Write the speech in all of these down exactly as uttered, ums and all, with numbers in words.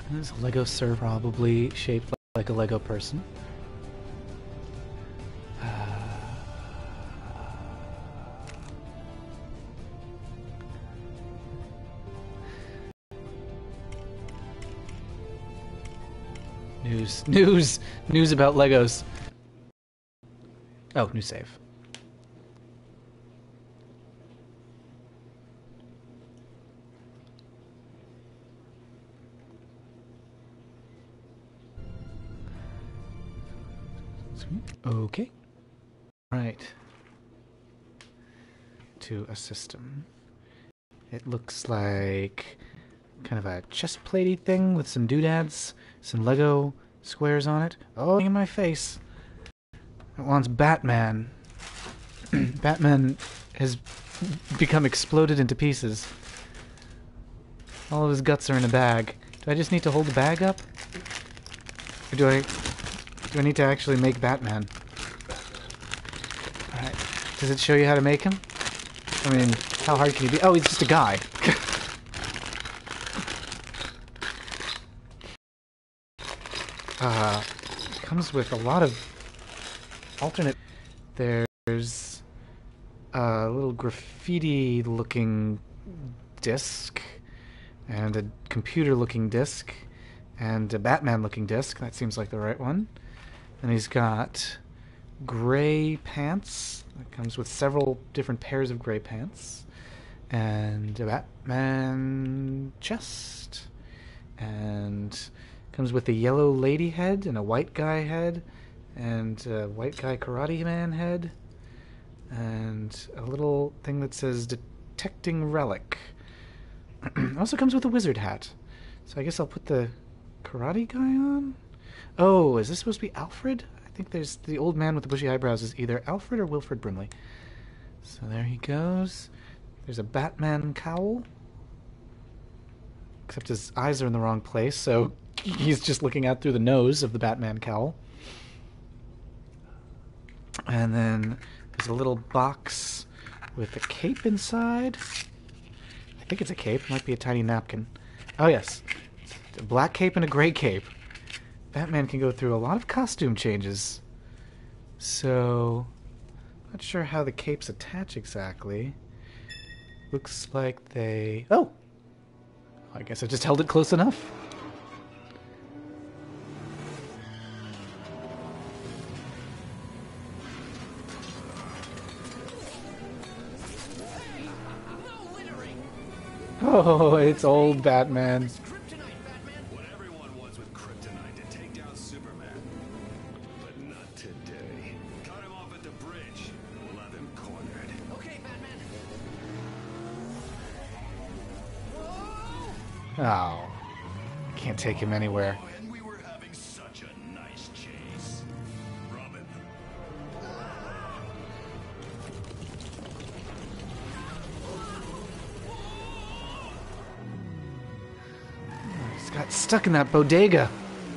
There's a Lego sir, probably shaped like a Lego person. News, news, news about Legos. Oh, new save. Sweet. Okay. Right. To a system. It looks like kind of a chest platey thing with some doodads, some Lego squares on it. Oh, in my face. It wants Batman. Batman has become exploded into pieces. All of his guts are in a bag. Do I just need to hold the bag up? Or do I do I need to actually make Batman? Alright. Does it show you how to make him? I mean, how hard can he be? Oh, he's just a guy. Uh, comes with a lot of alternate. There's a little graffiti-looking disc, and a computer-looking disc, and a Batman-looking disc. That seems like the right one. And he's got gray pants. That comes with several different pairs of gray pants, and a Batman chest, and comes with a yellow lady head and a white guy head and a white guy karate man head and a little thing that says detecting relic. Also comes with a wizard hat. So I guess I'll put the karate guy on. Oh, is this supposed to be Alfred? I think there's the old man with the bushy eyebrows is either Alfred or Wilfred Brimley. So there he goes. There's a Batman cowl. Except his eyes are in the wrong place, so he's just looking out through the nose of the Batman cowl. And then there's a little box with a cape inside. I think it's a cape. It might be a tiny napkin. Oh, yes. A black cape and a gray cape. Batman can go through a lot of costume changes. So, not sure how the capes attach exactly. Looks like they... Oh! I guess I just held it close enough. Oh, it's old Batman. What everyone wants with kryptonite to take down Superman. But not today. Cut him off at the bridge. We'll have him cornered. Okay, Batman. Oh. Can't take him anywhere. Oh, and we were having such a nice chase. Robin. He's got stuck in that bodega.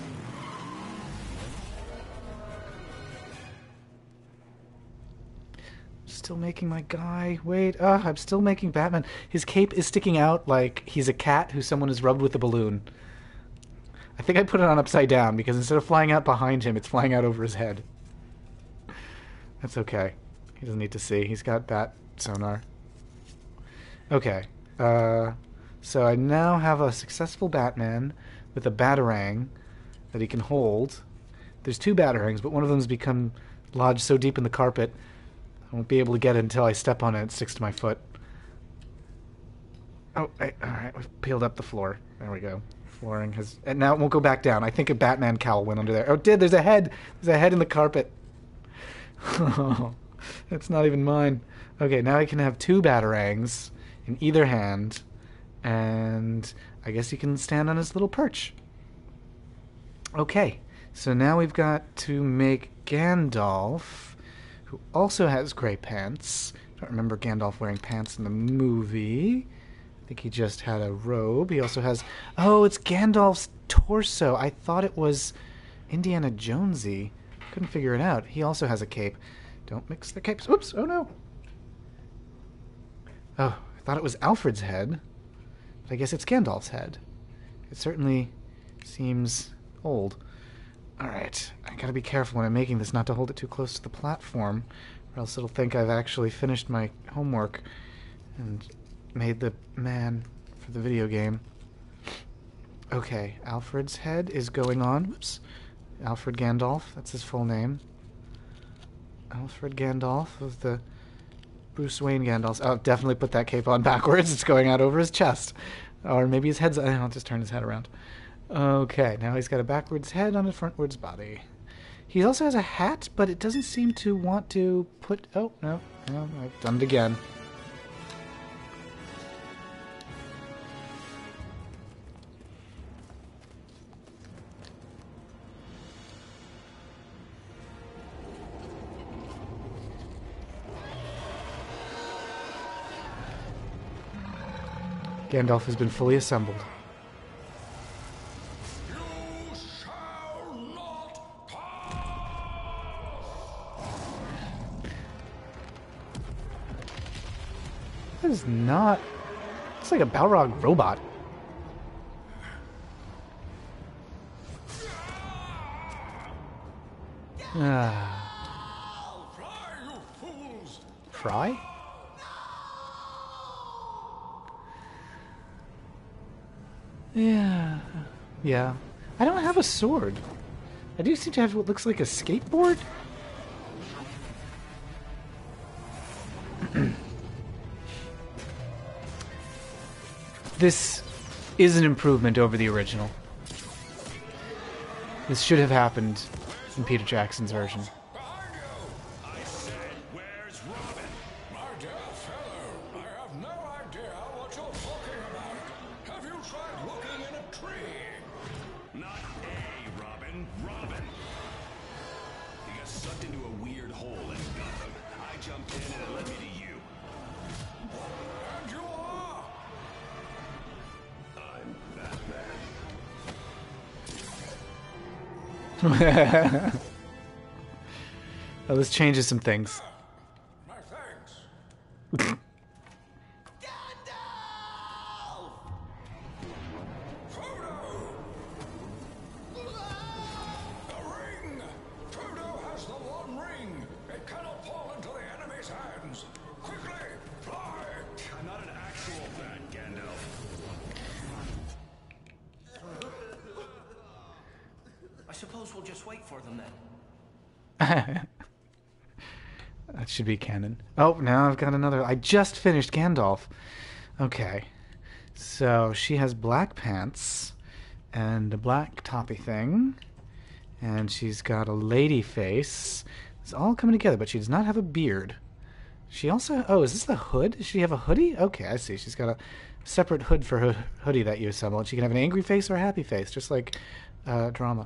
Still making my guy. Wait, ah, I'm still making Batman. His cape is sticking out like he's a cat who someone has rubbed with a balloon. I think I put it on upside down because instead of flying out behind him, it's flying out over his head. That's okay. He doesn't need to see. He's got bat sonar. Okay. Uh, so I now have a successful Batman with a batarang that he can hold. There's two batarangs, but one of them's become lodged so deep in the carpet I won't be able to get it until I step on it. It sticks to my foot. Oh, I, all right. We've peeled up the floor. There we go. Flooring has... And now it won't go back down. I think a Batman cowl went under there. Oh, it did. There's a head. There's a head in the carpet. Oh, that's not even mine. Okay, now I can have two batarangs in either hand. And I guess he can stand on his little perch. Okay. So now we've got to make Gandalf, who also has gray pants. I don't remember Gandalf wearing pants in the movie. I think he just had a robe. He also has... Oh, it's Gandalf's torso. I thought it was Indiana Jonesy. Couldn't figure it out. He also has a cape. Don't mix the capes. Oops. Oh, no. Oh, I thought it was Alfred's head. But I guess it's Gandalf's head. It certainly seems old. Alright, I gotta be careful when I'm making this not to hold it too close to the platform, or else it'll think I've actually finished my homework and made the man for the video game. Okay, Alfred's head is going on. Oops. Alfred Gandalf, that's his full name. Alfred Gandalf of the Bruce Wayne Gandalf. Oh, definitely put that cape on backwards. It's going out over his chest. Or maybe his head's... I'll just turn his head around. Okay, now he's got a backwards head on a frontwards body. He also has a hat, but it doesn't seem to want to put... Oh, no. no I've done it again. Gandalf has been fully assembled. You shall not pass! That is not... It's like a Balrog robot. Ah. Fly, you fools! Fry? Yeah. Yeah. I don't have a sword. I do seem to have what looks like a skateboard. This is an improvement over the original. This should have happened in Peter Jackson's version. Behind you! I said, where's Robin? My dear fellow, I have no idea what you're talking about. Have you tried looking in a tree? Not a Robin, Robin. He got sucked into a weird hole in Gotham. I jumped in and it led me to you. And you are? I'm Batman. Oh, this changes some things. My thanks. Frodo! The ring! Frodo has the one ring! It cannot fall into the enemy's hands! Quickly, fly! I'm not an actual bat, Gandalf. I suppose we'll just wait for them then. That should be canon. Oh, now I've got another. I just finished Gandalf. Okay. So she has black pants and a black toppy thing. And she's got a lady face. It's all coming together, but she does not have a beard. She also... Oh, is this the hood? Does she have a hoodie? Okay, I see. She's got a separate hood for her hoodie that you assemble. She can have an angry face or a happy face, just like uh, drama.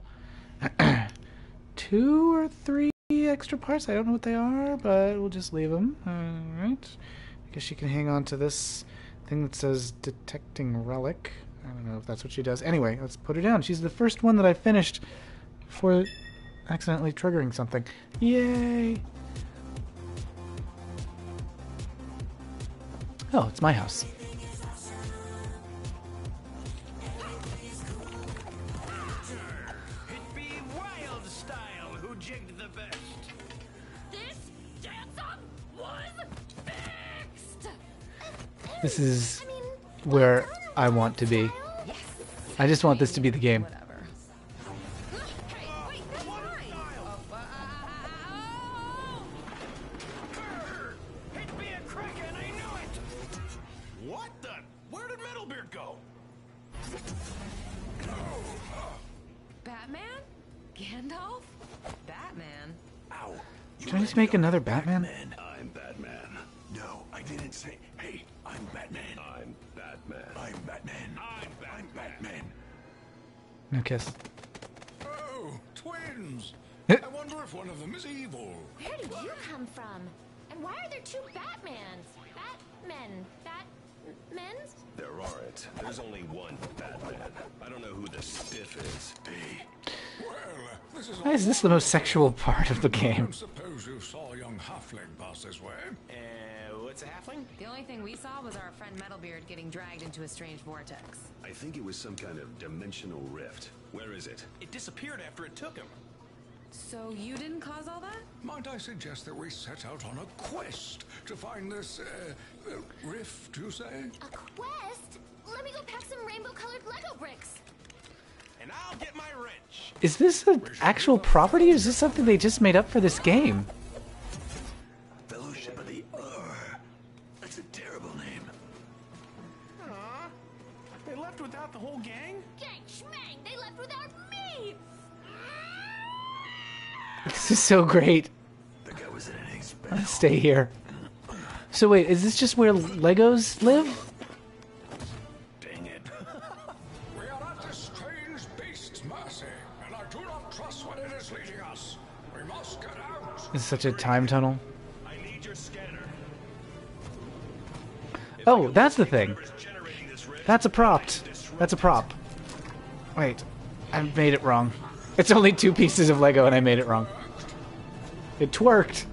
Two or three extra parts. I don't know what they are, but we'll just leave them. All right. I guess she can hang on to this thing that says detecting relic. I don't know if that's what she does. Anyway, let's put her down. She's the first one that I finished before accidentally triggering something. Yay! Oh, it's my house. It be wild style who jigged the best. This dance-up was fixed! This is where I want to be. I just want this to be the game. Whatever. Hey, wait, that's mine! Oh, It be a kraken, I knew it. What the? Where did Metalbeard go? Batman? Gandalf? Batman? Ow. You Can I just make another Batman? I'm Batman. No, I didn't say, hey, I'm Batman. I'm Batman. I'm Batman. I'm Batman. I'm Batman. No kiss. Oh, twins. Eh. I wonder if one of them is evil. Where did you come from? And why are there two Batmans? Batmen? Batmen's? There aren't. There's only one Batman. I don't know who the stiff is. Hey. Well, this is Why is this the most sexual part of the game? Suppose you saw a young halfling pass this way. Uh, what's a halfling? The only thing we saw was our friend Metalbeard getting dragged into a strange vortex. I think it was some kind of dimensional rift. Where is it? It disappeared after it took him. So you didn't cause all that? Might I suggest that we set out on a quest to find this, uh, uh, rift, you say? A quest? Let me go pack some rainbow-colored Lego bricks. And I'll get my wrench. Is this an actual property, or is this something they just made up for this game? Fellowship of the Ur. That's a terrible name. Aw. They left without the whole gang? Gang schmang, they left without me! This is so great. The guy was in an expense. Let's stay here. So wait, is this just where Legos live? Dang it. We are at this strange beast's mercy, and I do not trust what it is leading us. We must get out. This is such a time tunnel. I need your scanner. Oh, that's the thing. That's a prop. That's a prop. Wait, I made it wrong. It's only two pieces of Lego and I made it wrong. It twerked.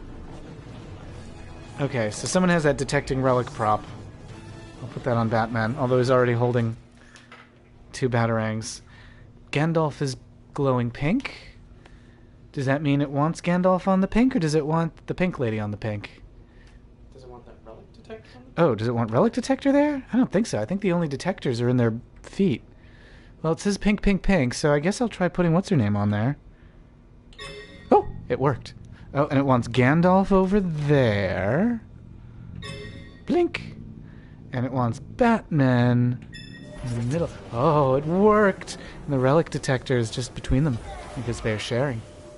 Okay, so someone has that detecting relic prop. I'll put that on Batman, although he's already holding two batarangs. Gandalf is glowing pink. Does that mean it wants Gandalf on the pink, or does it want the pink lady on the pink? Does it want that relic detector? Oh, does it want relic detector there? I don't think so. I think the only detectors are in their feet. Well, it says pink, pink, pink, so I guess I'll try putting what's-her-name on there. Oh, it worked. Oh, and it wants Gandalf over there. Blink. And it wants Batman in the middle. Oh, it worked. And the relic detector is just between them because they're sharing.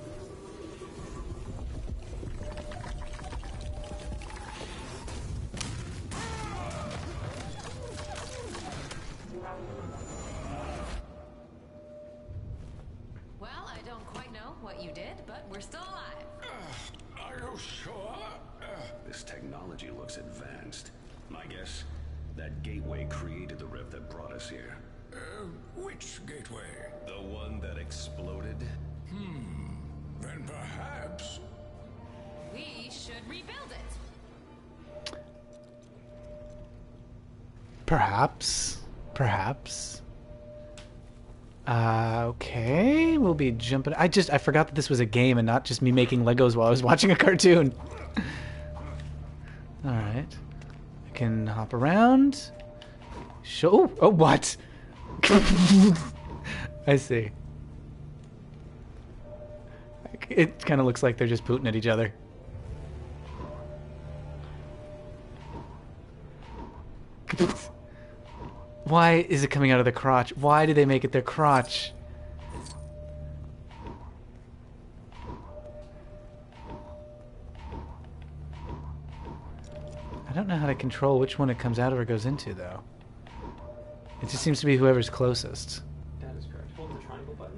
Well, I don't quite know what you did, but we're still alive. Are you sure? Uh, This technology looks advanced. My guess, that gateway created the rift that brought us here. uh, which gateway? The one that exploded? Then perhaps... We should rebuild it. Perhaps. Perhaps. Uh, okay. We'll be jumping. I just, I forgot that this was a game and not just me making Legos while I was watching a cartoon. Alright. I can hop around. Show. Oh, oh, what? I see. It kind of looks like they're just pooting at each other. Why is it coming out of the crotch? Why do they make it their crotch? I don't know how to control which one it comes out of or goes into, though. It just seems to be whoever's closest. That is correct. Hold the triangle button.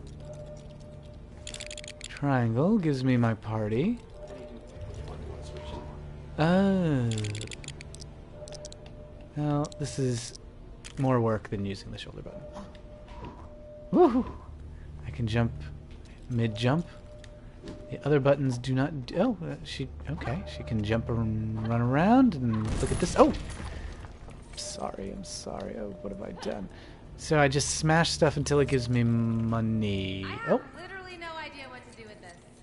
Triangle gives me my party. Then you can pick which one you want to switch to. Oh. Well, this is more work than using the shoulder button. Woohoo! I can jump mid-jump. The other buttons do not... Oh, uh, she... Okay, she can jump and run around and look at this. Oh! I'm sorry, I'm sorry. Oh, what have I done? So I just smash stuff until it gives me money. I Oh! have literally no idea what to do with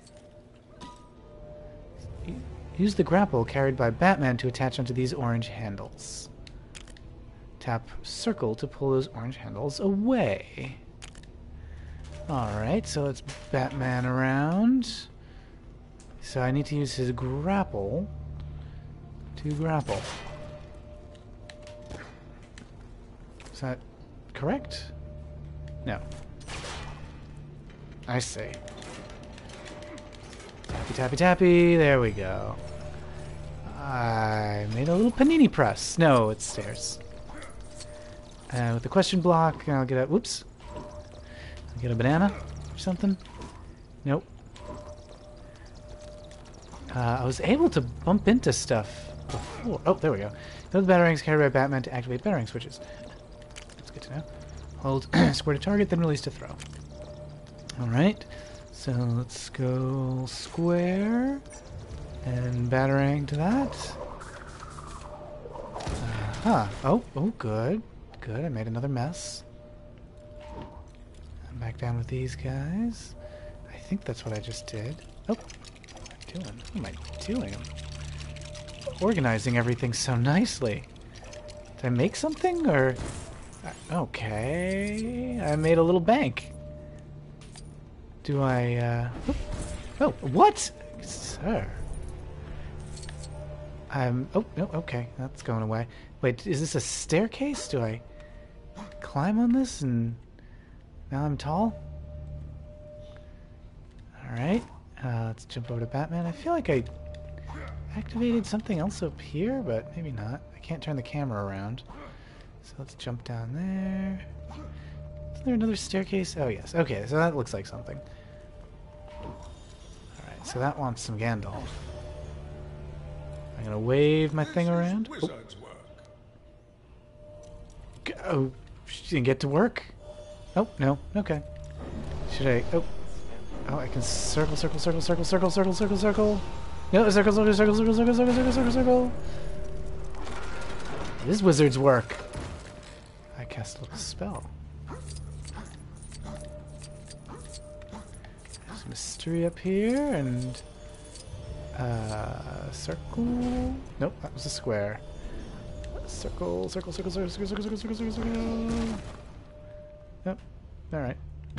this. Use the grapple carried by Batman to attach onto these orange handles. Tap circle to pull those orange handles away. Alright, so it's Batman around. So I need to use his grapple to grapple. Is that correct? No. I see. Tappy, tappy, tappy. There we go. I made a little panini press. No, it's stairs. Uh, with the question block, I'll get a... Whoops. I'll get a banana or something. Nope. Uh, I was able to bump into stuff before. Oh, there we go. Those batarangs carried by Batman to activate batarang switches. That's good to know. Hold square to target, then release to throw. Alright. So let's go square and batarang to that. Uh-huh. Oh, oh, good. Good, I made another mess. back down with these guys. I think that's what I just did. Oh, what am I doing? What am I doing? I'm organizing everything so nicely. Did I make something, or... Okay, I made a little bank. Do I, uh... Oh, what? Sir. I'm... Oh, no, okay, that's going away. Wait, is this a staircase? Do I climb on this and now I'm tall? Alright, uh, let's jump over to Batman. I feel like I activated something else up here, but maybe not. I can't turn the camera around. So let's jump down there. Is there another staircase? Oh, yes. Okay, so that looks like something. Alright, so that wants some Gandalf. I'm gonna wave my thing around. Oh. Oh, she didn't get to work? Oh, no. Okay. Should I... Oh. Oh, I can circle, circle, circle, circle, circle, circle, circle, circle. No, circle, circle, circle, circle, circle, circle, circle, circle, circle. This wizard's work. I cast a little spell. There's mystery up here, and... Uh, circle... Nope, that was a square. Circle, circle, circle, circle, circle, circle, circle, circle, circle, circle. Yep. Alright.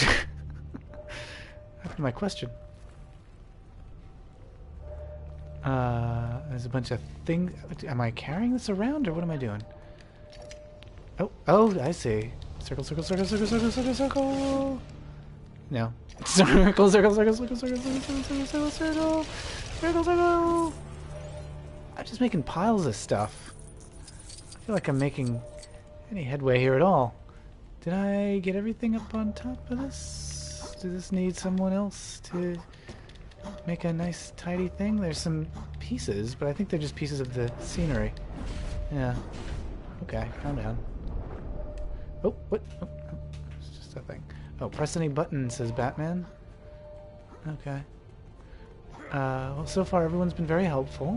After my question. Uh, there's a bunch of things. Am I carrying this around, or what am I doing? Oh, oh, I see. Circle, circle, circle, circle, circle, circle, circle. No. Circle, circle, circle, circle, circle, circle, circle, circle, circle, circle, circle, circle. I'm just making piles of stuff. I feel like I'm making any headway here at all. Did I get everything up on top of this? Does this need someone else to make a nice tidy thing? There's some pieces, but I think they're just pieces of the scenery. Yeah. Okay, calm down. Oh, what? Oh, oh, it's just a thing. Oh, press any button, says Batman. Okay. Uh, well, so far everyone's been very helpful.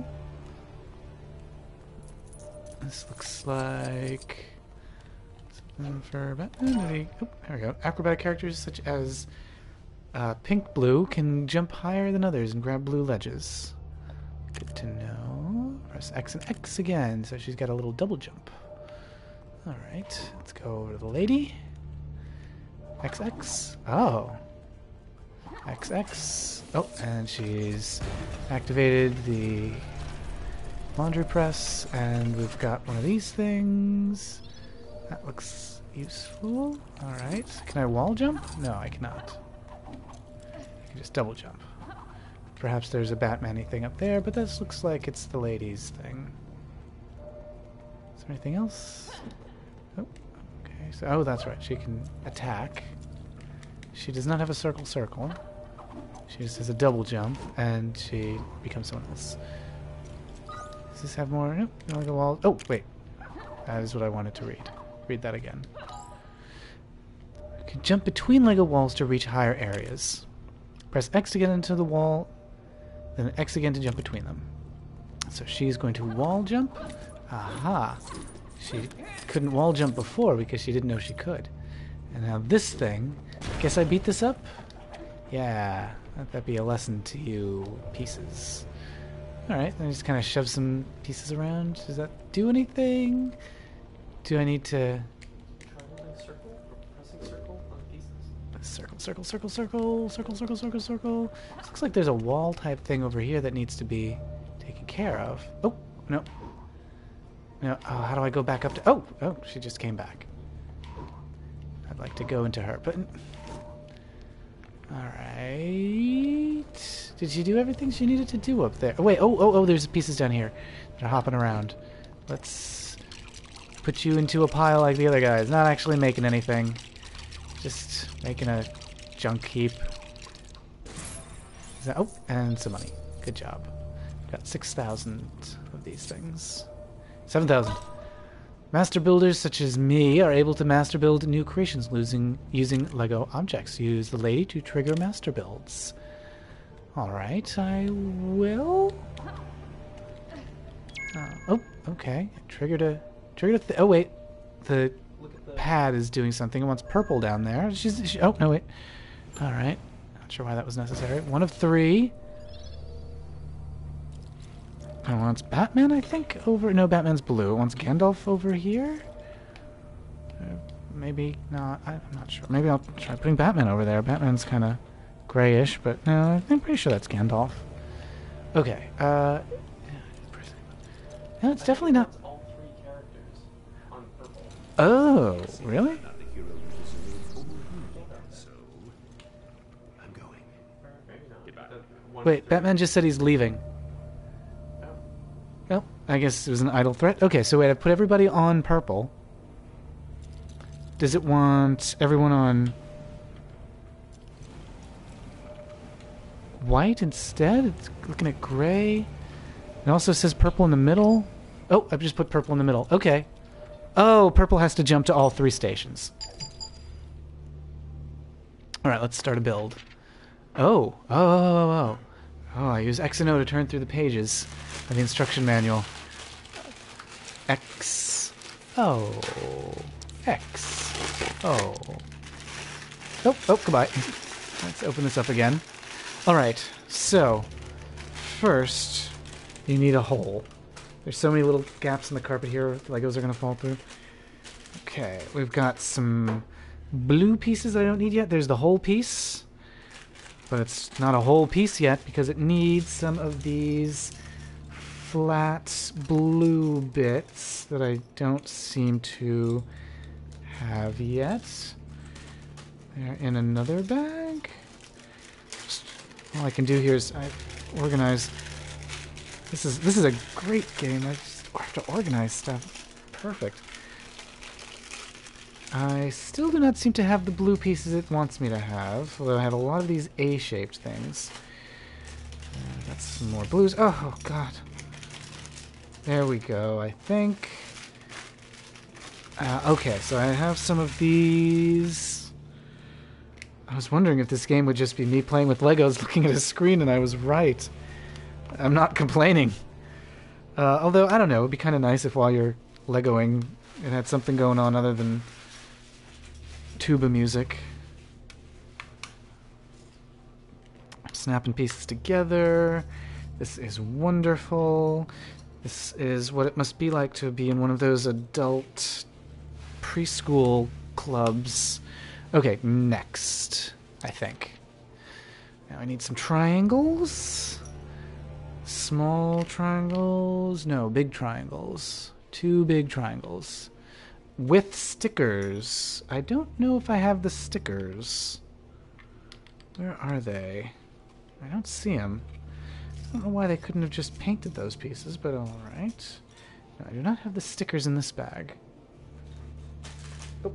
This looks like something for Batman. Maybe, oh, there we go. Acrobatic characters such as uh, Pink Blue can jump higher than others and grab blue ledges. Good to know. Press X and X again, so she's got a little double jump. Alright, let's go over to the lady. X X. Oh. X X. Oh, and she's activated the laundry press, and we've got one of these things. That looks useful. Alright. Can I wall jump? No, I cannot. I can just double jump. Perhaps there's a Batman-y thing up there, but this looks like it's the lady's thing. Is there anything else? Oh, okay. So, oh, that's right. She can attack. She does not have a circle circle. She just has a double jump, and she becomes someone else. Does this have more? Nope. No, like a wall. Oh, wait. That is what I wanted to read. Read that again. You can jump between Lego walls to reach higher areas. Press X to get into the wall, then X again to jump between them. So she's going to wall jump. Aha. She couldn't wall jump before because she didn't know she could. And now this thing. Guess I beat this up? Yeah. Let that be a lesson to you pieces. Alright, then I just kind of shove some pieces around. Does that do anything? Do I need to... Circle or pressing circle on pieces? Circle, circle, circle, circle, circle, circle, circle, circle. This looks like there's a wall type thing over here that needs to be taken care of. Oh, no. No, oh, how do I go back up to... Oh, oh, she just came back. I'd like to go into her, but... Alright. Did she do everything she needed to do up there? Oh, wait, oh, oh, oh, there's pieces down here that are hopping around. Let's put you into a pile like the other guys. Not actually making anything. Just making a junk heap. Is that, oh, and some money. Good job. Got six thousand of these things. seven thousand. Master builders such as me are able to master build new creations using, using Lego objects. Use the lady to trigger master builds. Alright, I will. Uh, oh, okay. Triggered a... Triggered a th oh, wait. The Look at the pad is doing something. It wants purple down there. She's... She, oh, no, wait. All right. Not sure why that was necessary. One of three. It wants Batman, I think, over... No, Batman's blue. It wants Gandalf over here? Uh, maybe not. I, I'm not sure. Maybe I'll try putting Batman over there. Batman's kind of grayish, but no, I'm pretty sure that's Gandalf. Okay. Uh, no, it's definitely not... All three characters on purple. Oh, really? So, I'm going. Maybe not. The one Wait, through- Batman just said he's leaving. Oh. Oh, I guess it was an idle threat. Okay, so wait, I put everybody on purple. Does it want everyone on white instead? It's looking at gray. It also says purple in the middle. Oh, I've just put purple in the middle. Okay. Oh, purple has to jump to all three stations. All right, let's start a build. Oh, oh, oh, oh, oh. Oh, I use X and O to turn through the pages of the instruction manual. X, O, X, O. Oh, oh, goodbye. Let's open this up again. All right, so first you need a hole. There's so many little gaps in the carpet here. Legos are going to fall through. Okay, we've got some blue pieces I don't need yet. There's the whole piece. But it's not a whole piece yet because it needs some of these flat blue bits that I don't seem to have yet. They're in another bag. Just, all I can do here is I organize. This is this is a great game. I just have to organize stuff. Perfect. I still do not seem to have the blue pieces it wants me to have, although I have a lot of these A-shaped things. Uh, got some more blues. Oh, oh, God. There we go, I think. Uh, okay, so I have some of these. I was wondering if this game would just be me playing with Legos looking at a screen, and I was right. I'm not complaining. Uh, although, I don't know, it would be kind of nice if while you're Legoing it had something going on other than tuba music. I'm snapping pieces together. This is wonderful. This is what it must be like to be in one of those adult preschool clubs. Okay, next, I think. Now I need some triangles. Small triangles. No, big triangles. Two big triangles. With stickers. I don't know if I have the stickers. Where are they? I don't see them. I don't know why they couldn't have just painted those pieces, but alright. No, I do not have the stickers in this bag. Oh.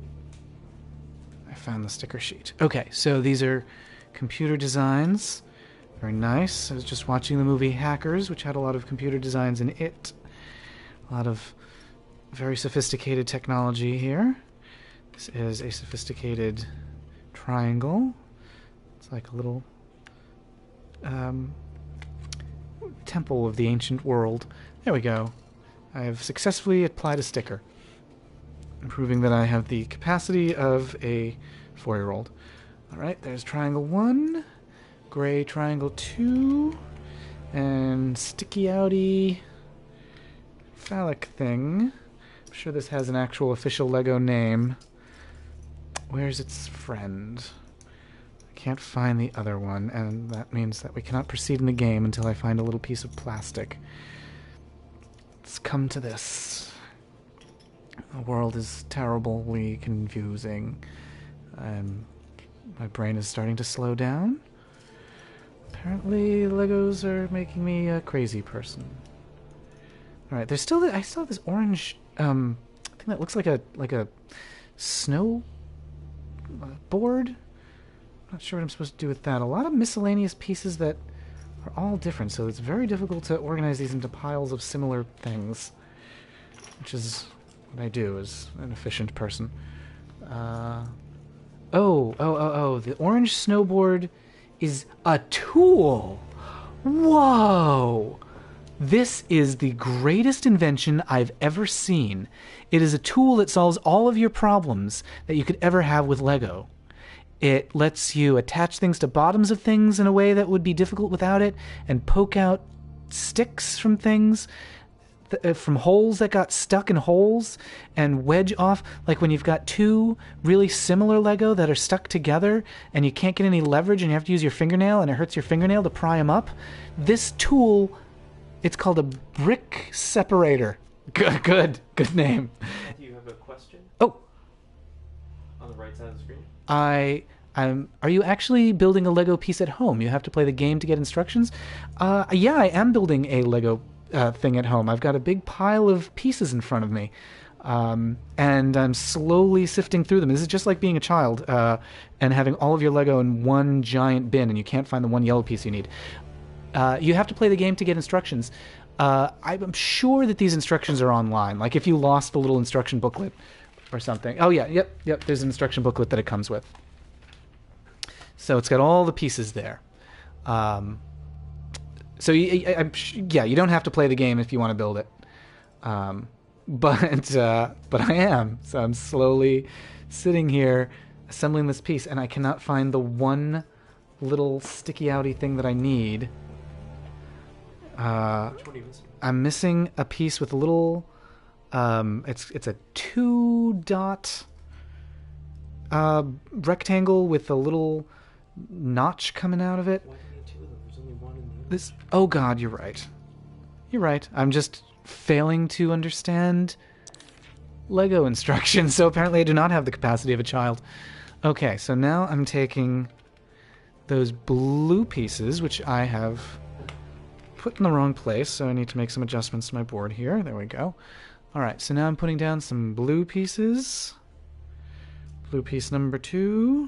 I found the sticker sheet. Okay, so these are computer designs. Very nice. I was just watching the movie Hackers, which had a lot of computer designs in it. A lot of very sophisticated technology here. This is a sophisticated triangle. It's like a little um, temple of the ancient world. There we go. I have successfully applied a sticker, proving that I have the capacity of a four-year-old. All right, there's triangle one, gray triangle two, and sticky outy phallic thing. I'm sure this has an actual official Lego name. Where's its friend? I can't find the other one, and that means that we cannot proceed in the game until I find a little piece of plastic. Let's come to this. The world is terribly confusing. Um, my brain is starting to slow down. Apparently, Legos are making me a crazy person. All right, there's still the, I still have this orange um thing that looks like a like a snow uh, board. I'm not sure what I'm supposed to do with that. A lot of miscellaneous pieces that are all different, so it's very difficult to organize these into piles of similar things, which is what I do as an efficient person. Uh, oh, oh, oh, oh! The orange snowboard is a tool. Whoa! This is the greatest invention I've ever seen. It is a tool that solves all of your problems that you could ever have with Lego. It lets you attach things to bottoms of things in a way that would be difficult without it, and poke out sticks from things, th- from holes that got stuck in holes, and wedge off. Like when you've got two really similar Lego that are stuck together and you can't get any leverage and you have to use your fingernail and it hurts your fingernail to pry them up. This tool, it's called a brick separator. Good, good, good name. Do you have a question? Oh. On the right side of the screen? I... Um, are you actually building a Lego piece at home? You have to play the game to get instructions? Uh, yeah, I am building a Lego uh, thing at home. I've got a big pile of pieces in front of me, um, and I'm slowly sifting through them. This is just like being a child uh, and having all of your Lego in one giant bin, and you can't find the one yellow piece you need. Uh, you have to play the game to get instructions. Uh, I'm sure that these instructions are online. Like if you lost the little instruction booklet or something. Oh yeah, yep, yep. There's an instruction booklet that it comes with. So it's got all the pieces there. Um, so you, I, I'm, yeah, you don't have to play the game if you want to build it. Um, but uh, but I am. So I'm slowly sitting here assembling this piece, and I cannot find the one little sticky outy thing that I need. Uh, Which one are you missing? I'm missing a piece with a little. Um, it's it's a two dot uh, rectangle with a little notch coming out of it. Why do you need two of them? There's only one in the other. This. Oh God, you're right. You're right. I'm just failing to understand Lego instructions. So apparently, I do not have the capacity of a child. Okay, so now I'm taking those blue pieces, which I have put in the wrong place, so I need to make some adjustments to my board here. There we go. All right, so now I'm putting down some blue pieces. Blue piece number two.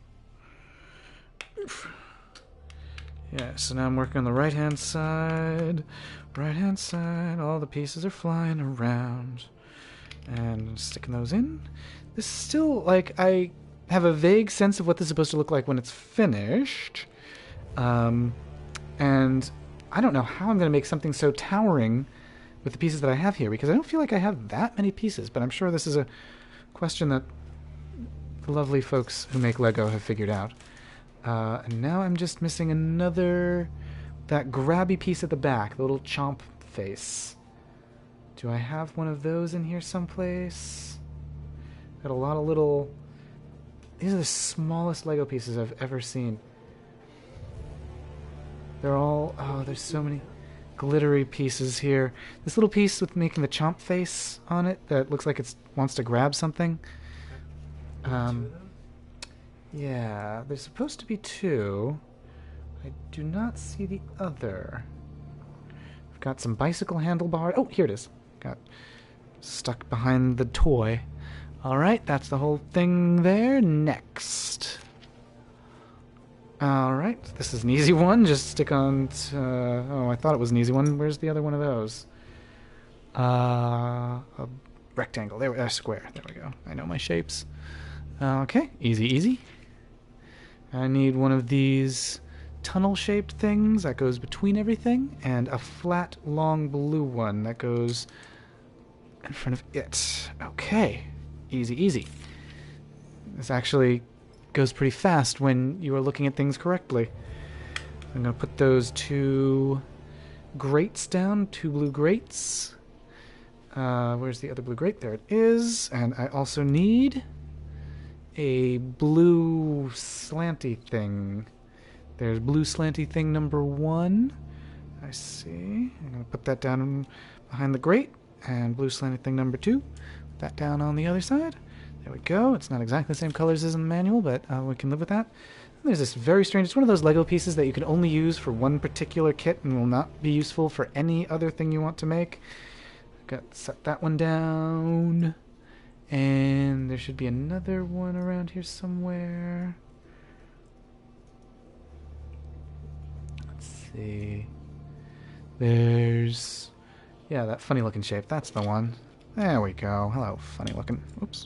Yeah, so now I'm working on the right-hand side. Right-hand side. All the pieces are flying around. And sticking those in. This is still, like, I have a vague sense of what this is supposed to look like when it's finished. Um, and I don't know how I'm going to make something so towering with the pieces that I have here, because I don't feel like I have that many pieces, but I'm sure this is a question that the lovely folks who make Lego have figured out. Uh, and now I'm just missing another, that grabby piece at the back, the little chomp face. Do I have one of those in here someplace? Got a lot of little, these are the smallest Lego pieces I've ever seen. They're all, oh, there's so many glittery pieces here. This little piece with making the chomp face on it that looks like it wants to grab something. Um, yeah, there's supposed to be two. I do not see the other. I've got some bicycle handlebar. Oh, here it is. Got stuck behind the toy. All right, that's the whole thing there. Next. All right, this is an easy one. Just stick on. T- uh, oh, I thought it was an easy one. Where's the other one of those? Uh, a rectangle. There we are. Square. There we go. I know my shapes. Okay, easy, easy. I need one of these tunnel-shaped things that goes between everything, and a flat, long blue one that goes in front of it. Okay, easy, easy. This actually goes pretty fast when you are looking at things correctly. I'm going to put those two grates down, two blue grates. Uh, where's the other blue grate? There it is. And I also need a blue slanty thing. There's blue slanty thing number one. I see. I'm going to put that down behind the grate. And blue slanty thing number two. Put that down on the other side. There we go. It's not exactly the same colors as in the manual, but uh, we can live with that. And there's this very strange... It's one of those Lego pieces that you can only use for one particular kit and will not be useful for any other thing you want to make. Got set that one down. And there should be another one around here somewhere. Let's see. There's... Yeah, that funny looking shape. That's the one. There we go. Hello, funny looking. Oops.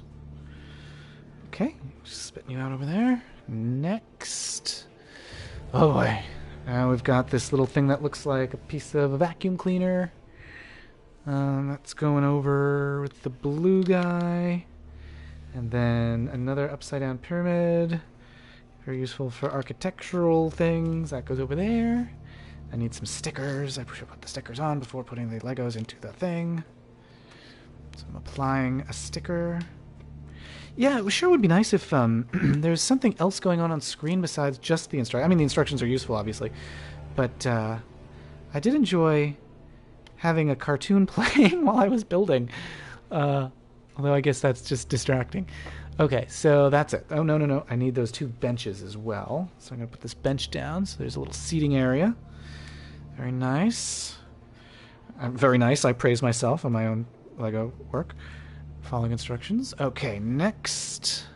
Okay, spitting you out over there. Next. Oh boy. Now we've got this little thing that looks like a piece of a vacuum cleaner. Um, that's going over with the blue guy. And then another upside down pyramid. Very useful for architectural things. That goes over there. I need some stickers. I should put the stickers on before putting the Legos into the thing. So I'm applying a sticker. Yeah, it sure would be nice if um, there's something else going on on screen besides just the instructions. I mean, the instructions are useful, obviously. But uh, I did enjoy having a cartoon playing while I was building. Uh, although I guess that's just distracting. Okay, so that's it. Oh, no, no, no. I need those two benches as well. So I'm going to put this bench down. So there's a little seating area. Very nice. Uh, very nice. I praise myself on my own Lego work. Following instructions. Okay, next.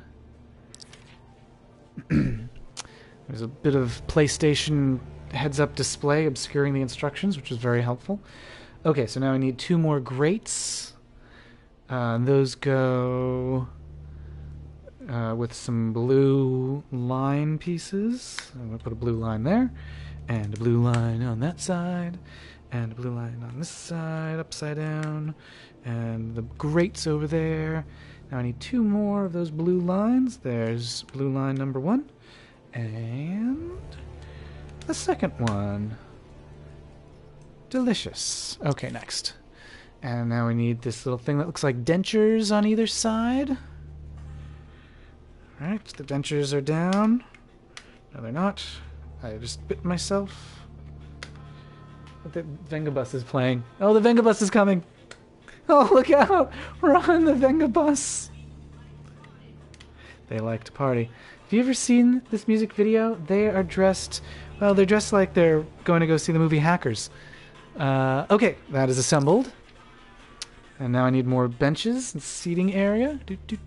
There's a bit of PlayStation heads-up display obscuring the instructions, which is very helpful. Okay, so now I need two more grates. Uh, those go uh, with some blue line pieces. I'm going to put a blue line there, and a blue line on that side, and a blue line on this side, upside down, and the grates over there. Now I need two more of those blue lines. There's blue line number one, and the second one. Delicious. Okay, next. And now we need this little thing that looks like dentures on either side. Alright, the dentures are down. No, they're not. I just bit myself. But the Vengabus is playing. Oh, the Vengabus is coming! Oh, look out! We're on the Vengabus! They like to party. Have you ever seen this music video? They are dressed... Well, they're dressed like they're going to go see the movie Hackers. Uh, okay, that is assembled. And now I need more benches and seating area.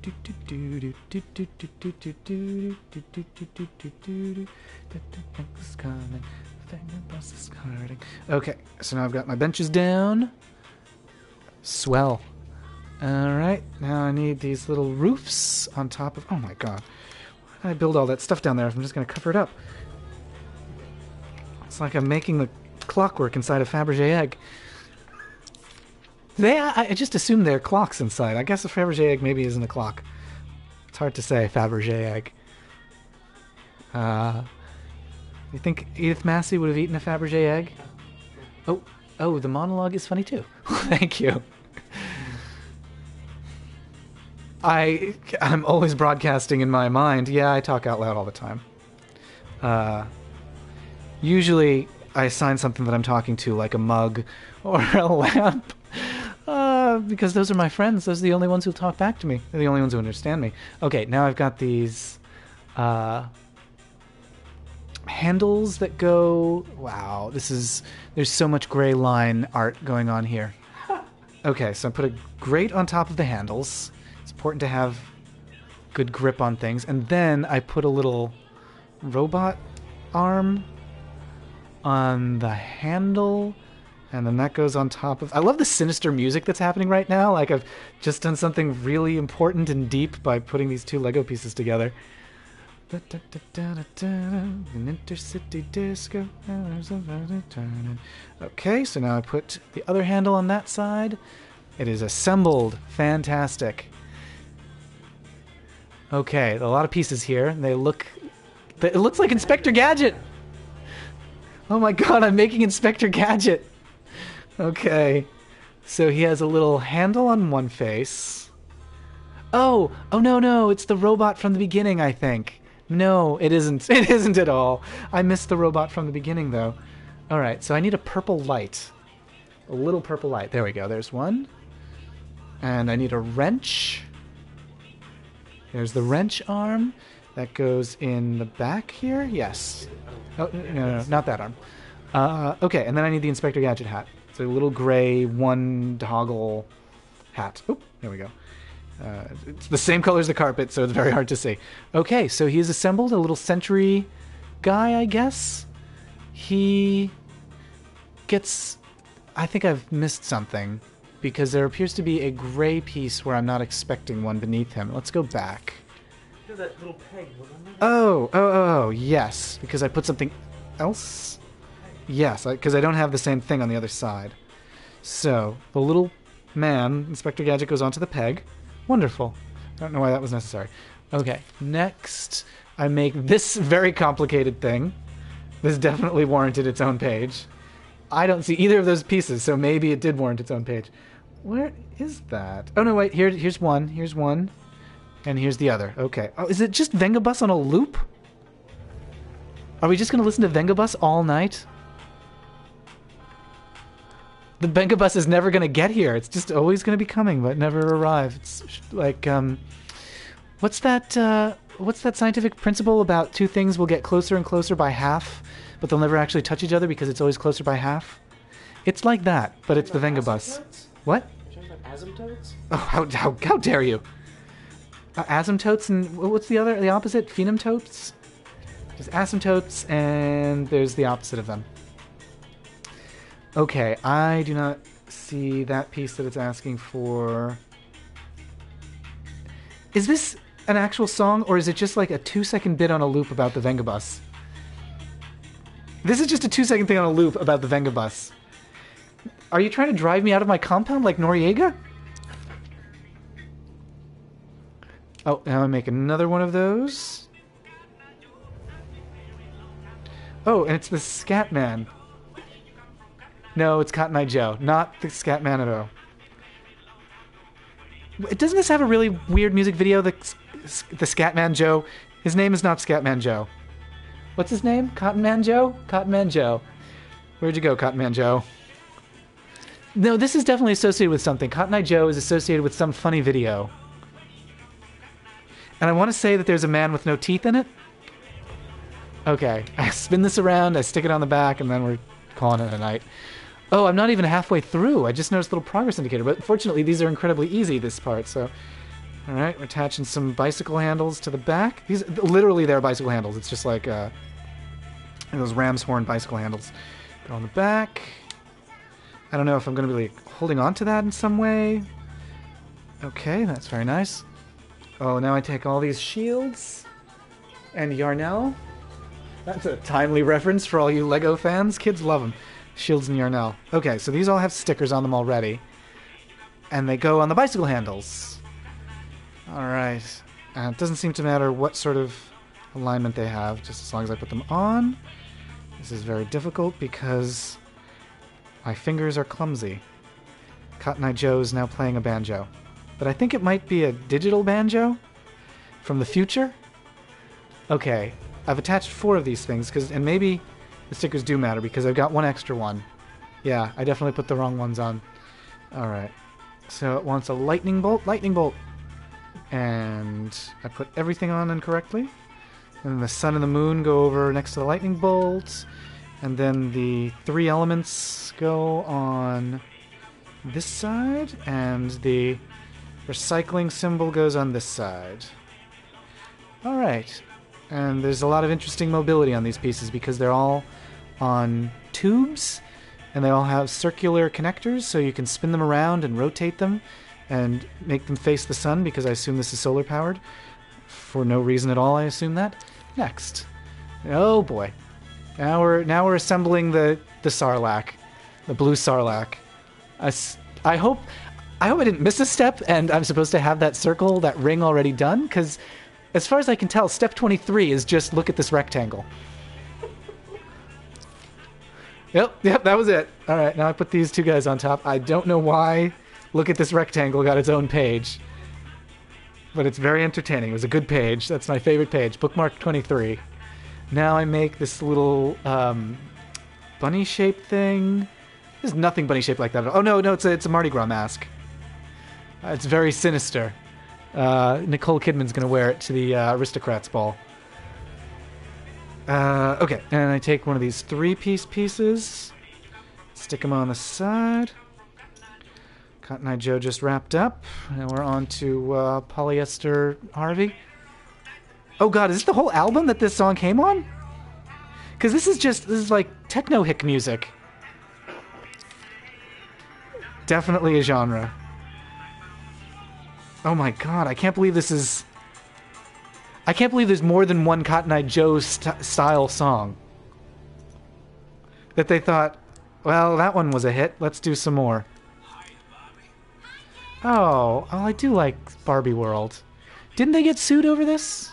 Okay, so now I've got my benches down. Swell. Alright, now I need these little roofs on top of... Oh my god. Why did I build all that stuff down there if I'm just going to cover it up? It's like I'm making the clockwork inside a Fabergé egg. They, I, I just assume they're clocks inside. I guess a Fabergé egg maybe isn't a clock. It's hard to say, Fabergé egg. Uh, you think Edith Massey would have eaten a Fabergé egg? Oh, oh, the monologue is funny too. Thank you. I, I'm always broadcasting in my mind. Yeah, I talk out loud all the time. Uh, usually I assign something that I'm talking to, like a mug or a lamp. Uh, because those are my friends. Those are the only ones who talk back to me. They're the only ones who understand me. Okay, now I've got these uh, handles that go... Wow, this is... There's so much gray line art going on here. Okay, so I put a grate on top of the handles. It's important to have good grip on things. And then I put a little robot arm on the handle... And then that goes on top of... I love the sinister music that's happening right now. Like, I've just done something really important and deep by putting these two Lego pieces together. An intercity disco. Okay, so now I put the other handle on that side. It is assembled. Fantastic. Okay, a lot of pieces here. They look... It looks like Inspector Gadget! Oh my god, I'm making Inspector Gadget! Okay, so he has a little handle on one face. Oh, oh no, no, it's the robot from the beginning, I think. No, it isn't. It isn't at all. I missed the robot from the beginning, though. All right, so I need a purple light. A little purple light. There we go, there's one. And I need a wrench. There's the wrench arm. That goes in the back here? Yes. Oh, no, no, no, not that arm. Uh, okay, and then I need the Inspector Gadget hat. It's a little gray one toggle hat. Oop, there we go. Uh, it's the same color as the carpet, so it's very hard to see. Okay, so he has assembled a little sentry guy, I guess. He gets... I think I've missed something, because there appears to be a gray piece where I'm not expecting one beneath him. Let's go back. That little peg, wasn't it? Oh, oh, oh, oh, yes, because I put something else Yes, because I, I don't have the same thing on the other side. So, the little man, Inspector Gadget, goes onto the peg. Wonderful. I don't know why that was necessary. Okay, next I make this very complicated thing. This definitely warranted its own page. I don't see either of those pieces, so maybe it did warrant its own page. Where is that? Oh, no, wait. Here, here's one. Here's one. And here's the other. Okay. Oh, is it just Vengabus on a loop? Are we just going to listen to Vengabus all night? The Vengabus is never going to get here. It's just always going to be coming, but never arrive. It's like, um... What's that, uh... What's that scientific principle about two things will get closer and closer by half, but they'll never actually touch each other because it's always closer by half? It's like that, but it's the Vengabus. What? You're talking about asymptotes? Oh, how, how, how dare you? Uh, asymptotes and what's the other, the opposite? Phenomtotes? There's asymptotes and there's the opposite of them. Okay, I do not see that piece that it's asking for. Is this an actual song, or is it just like a two-second bit on a loop about the Vengabus? This is just a two-second thing on a loop about the Vengabus. Are you trying to drive me out of my compound like Noriega? Oh, now I make another one of those. Oh, and it's the Scat Man. No, it's Cotton Eye Joe, not the Scat Man at all. Doesn't this have a really weird music video, the, the Scatman Joe? His name is not Scatman Joe. What's his name? Cotton Man Joe? Cotton Man Joe. Where'd you go, Cotton Man Joe? No, this is definitely associated with something. Cotton Eye Joe is associated with some funny video. And I want to say that there's a man with no teeth in it. Okay, I spin this around, I stick it on the back, and then we're calling it a night. Oh, I'm not even halfway through. I just noticed a little progress indicator, but fortunately these are incredibly easy, this part, so... Alright, we're attaching some bicycle handles to the back. These, literally they're bicycle handles. It's just like, uh... those ram's horn bicycle handles. Go on the back. I don't know if I'm going to be like, holding on to that in some way. Okay, that's very nice. Oh, now I take all these shields. And Yarnell. That's a timely reference for all you Lego fans. Kids love them. Shields and Yarnell. Okay, so these all have stickers on them already. And they go on the bicycle handles. Alright. Uh, it doesn't seem to matter what sort of alignment they have, just as long as I put them on. This is very difficult because my fingers are clumsy. Cotton Eye Joe is now playing a banjo. But I think it might be a digital banjo from the future. Okay, I've attached four of these things, cause, and maybe the stickers do matter because I've got one extra one. Yeah, I definitely put the wrong ones on. Alright, so it wants a lightning bolt, lightning bolt. And I put everything on incorrectly. And then the sun and the moon go over next to the lightning bolt. And then the three elements go on this side. And the recycling symbol goes on this side. Alright. And there's a lot of interesting mobility on these pieces because they're all on tubes. And they all have circular connectors, so you can spin them around and rotate them. And make them face the sun, because I assume this is solar powered. For no reason at all, I assume that. Next. Oh boy. Now we're now we're assembling the, the Sarlacc. The blue Sarlacc. I, I hope I hope I didn't miss a step and I'm supposed to have that circle, that ring already done, because as far as I can tell, step twenty-three is just look at this rectangle. Yep, yep, that was it. Alright, now I put these two guys on top. I don't know why Look at this rectangle got its own page. But it's very entertaining. It was a good page. That's my favorite page. Bookmark twenty-three. Now I make this little um, bunny-shaped thing. There's nothing bunny-shaped like that at all. Oh, no, no, it's a, it's a Mardi Gras mask. Uh, it's very sinister. Uh, Nicole Kidman's going to wear it to the uh, Aristocrats Ball. Uh, okay, and I take one of these three-piece pieces, stick them on the side. Cotton Eye Joe just wrapped up, and we're on to uh, Polyester Harvey. Oh god, is this the whole album that this song came on? Because this is just, this is like techno-hick music. Definitely a genre. Oh my god, I can't believe this is... I can't believe there's more than one Cotton Eye Joe st- style song. that they thought, well, that one was a hit. Let's do some more. Oh, oh, I do like Barbie World. Didn't they get sued over this?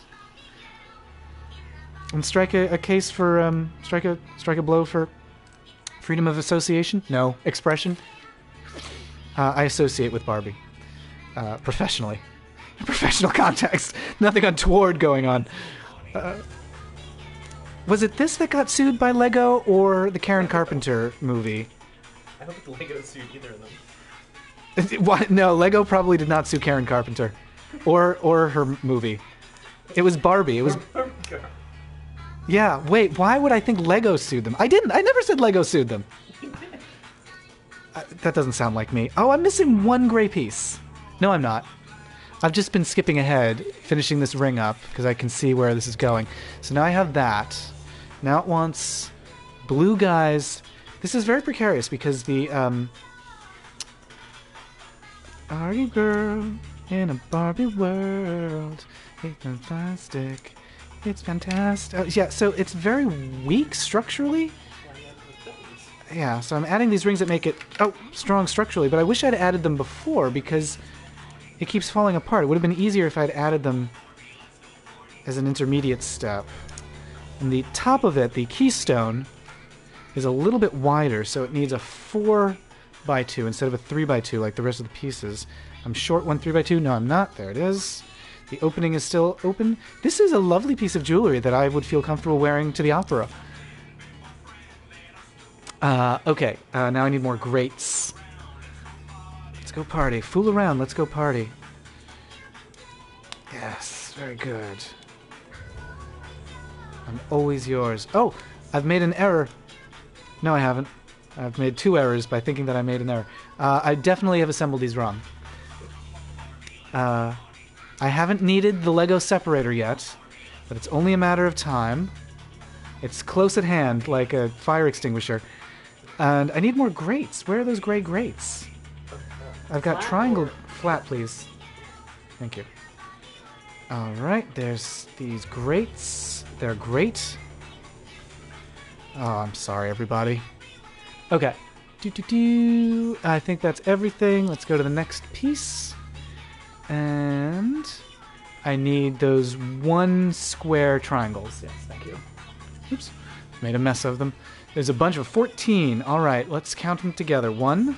And strike a, a case for um, strike a strike a blow for freedom of association? No, expression. Uh, I associate with Barbie uh, professionally, in professional context. Nothing untoward going on. Uh, was it this that got sued by Lego or the Karen Carpenter movie? I don't think Lego sued either of them. What? No, Lego probably did not sue Karen Carpenter, or or her movie. It was Barbie. It was. Yeah. Wait. Why would I think Lego sued them? I didn't. I never said Lego sued them. uh, that doesn't sound like me. Oh, I'm missing one gray piece. No, I'm not. I've just been skipping ahead, finishing this ring up because I can see where this is going. So now I have that. Now it wants blue guys. This is very precarious because the um. Are you girl in a Barbie world? It's fantastic. It's fantastic. Oh, yeah, so it's very weak structurally. Yeah, so I'm adding these rings that make it oh strong structurally, but I wish I'd added them before because it keeps falling apart. It would have been easier if I'd added them as an intermediate step. And the top of it, the keystone, is a little bit wider, so it needs a four by two instead of a three by two like the rest of the pieces. I'm short one three by two. No, I'm not. There it is. The opening is still open. This is a lovely piece of jewelry that I would feel comfortable wearing to the opera. Uh, okay, uh, now I need more grates. Let's go party. Fool around. Let's go party. Yes, very good. I'm always yours. Oh, I've made an error. No, I haven't. I've made two errors by thinking that I made an error. Uh, I definitely have assembled these wrong. Uh, I haven't needed the Lego separator yet, but it's only a matter of time. It's close at hand, like a fire extinguisher. And I need more grates. Where are those gray grates? I've got triangle... Flat, please. Thank you. Alright, there's these grates. They're great. Oh, I'm sorry, everybody. Okay. Do, do, do. I think that's everything. Let's go to the next piece. And I need those one square triangles. Yes, thank you. Oops. Made a mess of them. There's a bunch of fourteen. All right, let's count them together. One.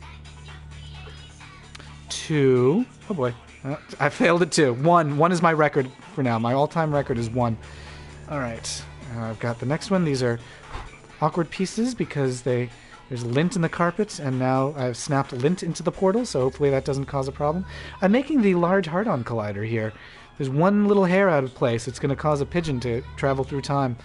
Two. Oh, boy. Uh, I failed at two. One. One is my record for now. My all-time record is one. All right. Uh, I've got the next one. These are awkward pieces because they... There's lint in the carpet, and now I've snapped lint into the portal, so hopefully that doesn't cause a problem. I'm making the large hard-on collider here. There's one little hair out of place. It's going to cause a pigeon to travel through time.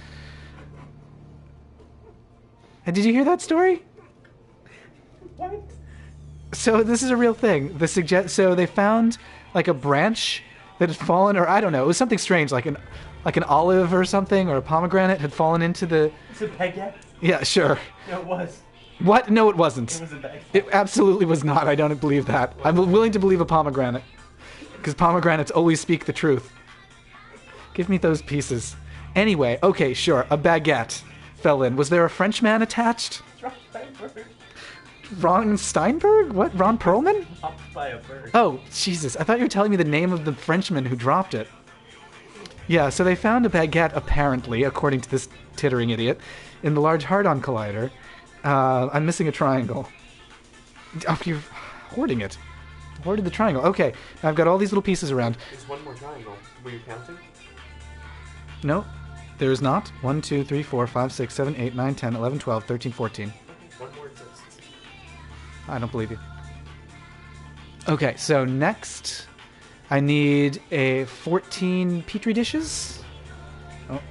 And did you hear that story? What? So this is a real thing. The suggest so they found like a branch that had fallen, or I don't know, it was something strange, like an like an olive or something, or a pomegranate had fallen into the... It's a baguette? Yeah, sure. No, it was. What? No, it wasn't. It was a baguette. It absolutely was not. I don't believe that. I'm willing to believe a pomegranate. Because pomegranates always speak the truth. Give me those pieces. Anyway, okay, sure. A baguette fell in. Was there a Frenchman attached? Ron Steinberg. Ron Steinberg? What? Ron Perlman? Dropped by a bird. Oh, Jesus. I thought you were telling me the name of the Frenchman who dropped it. Yeah, so they found a baguette, apparently, according to this tittering idiot, in the Large Hard-On Collider. Uh, I'm missing a triangle. Oh, you're hoarding it. Hoarded the triangle. Okay, I've got all these little pieces around. There's one more triangle. Were you counting? No, there is not. one, two, three, four, five, six, seven, eight, nine, ten, eleven, twelve, thirteen, fourteen. Okay, one more exists. I don't believe you. Okay, so next, I need a fourteen Petri dishes. Oh.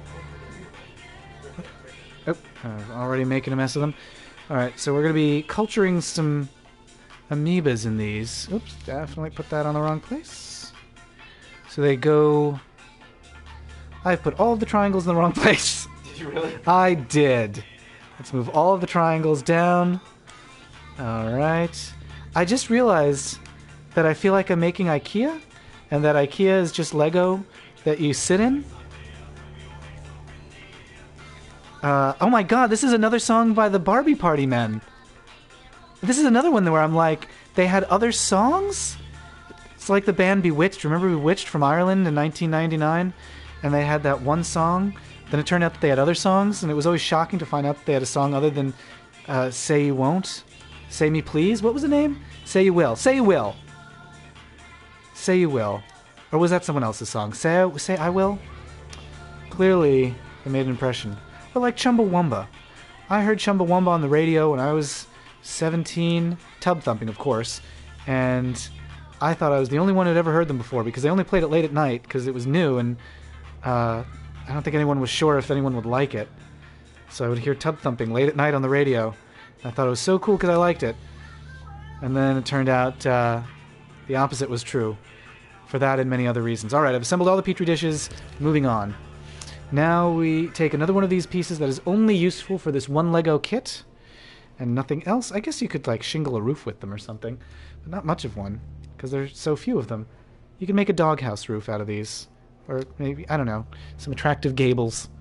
Oh, I'm already making a mess of them. Alright, so we're going to be culturing some amoebas in these. Oops, definitely put that on the wrong place. So they go... I put all of the triangles in the wrong place. Did you really? I did. Let's move all of the triangles down. Alright. I just realized that I feel like I'm making IKEA, and that IKEA is just Lego that you sit in. Uh, oh my god, this is another song by the Barbie Party Men. This is another one where I'm like, they had other songs? It's like the band Bewitched. Remember Bewitched from Ireland in nineteen ninety-nine? And they had that one song. Then it turned out that they had other songs, and it was always shocking to find out that they had a song other than uh, Say You Won't. Say Me Please? What was the name? Say You Will. Say You Will. Say You Will. Or was that someone else's song? Say I, say I Will? Clearly, they made an impression. Or like Chumbawamba. I heard Chumbawamba on the radio when I was seventeen. Tubthumping, of course. And I thought I was the only one who'd ever heard them before because they only played it late at night because it was new, and uh, I don't think anyone was sure if anyone would like it. So I would hear Tubthumping late at night on the radio. I thought it was so cool because I liked it. And then it turned out uh, the opposite was true. For that and many other reasons. Alright, I've assembled all the Petri dishes. Moving on. Now we take another one of these pieces that is only useful for this one Lego kit. And nothing else. I guess you could like shingle a roof with them or something. But not much of one. Because there's so few of them. You can make a doghouse roof out of these. Or maybe, I don't know, some attractive gables.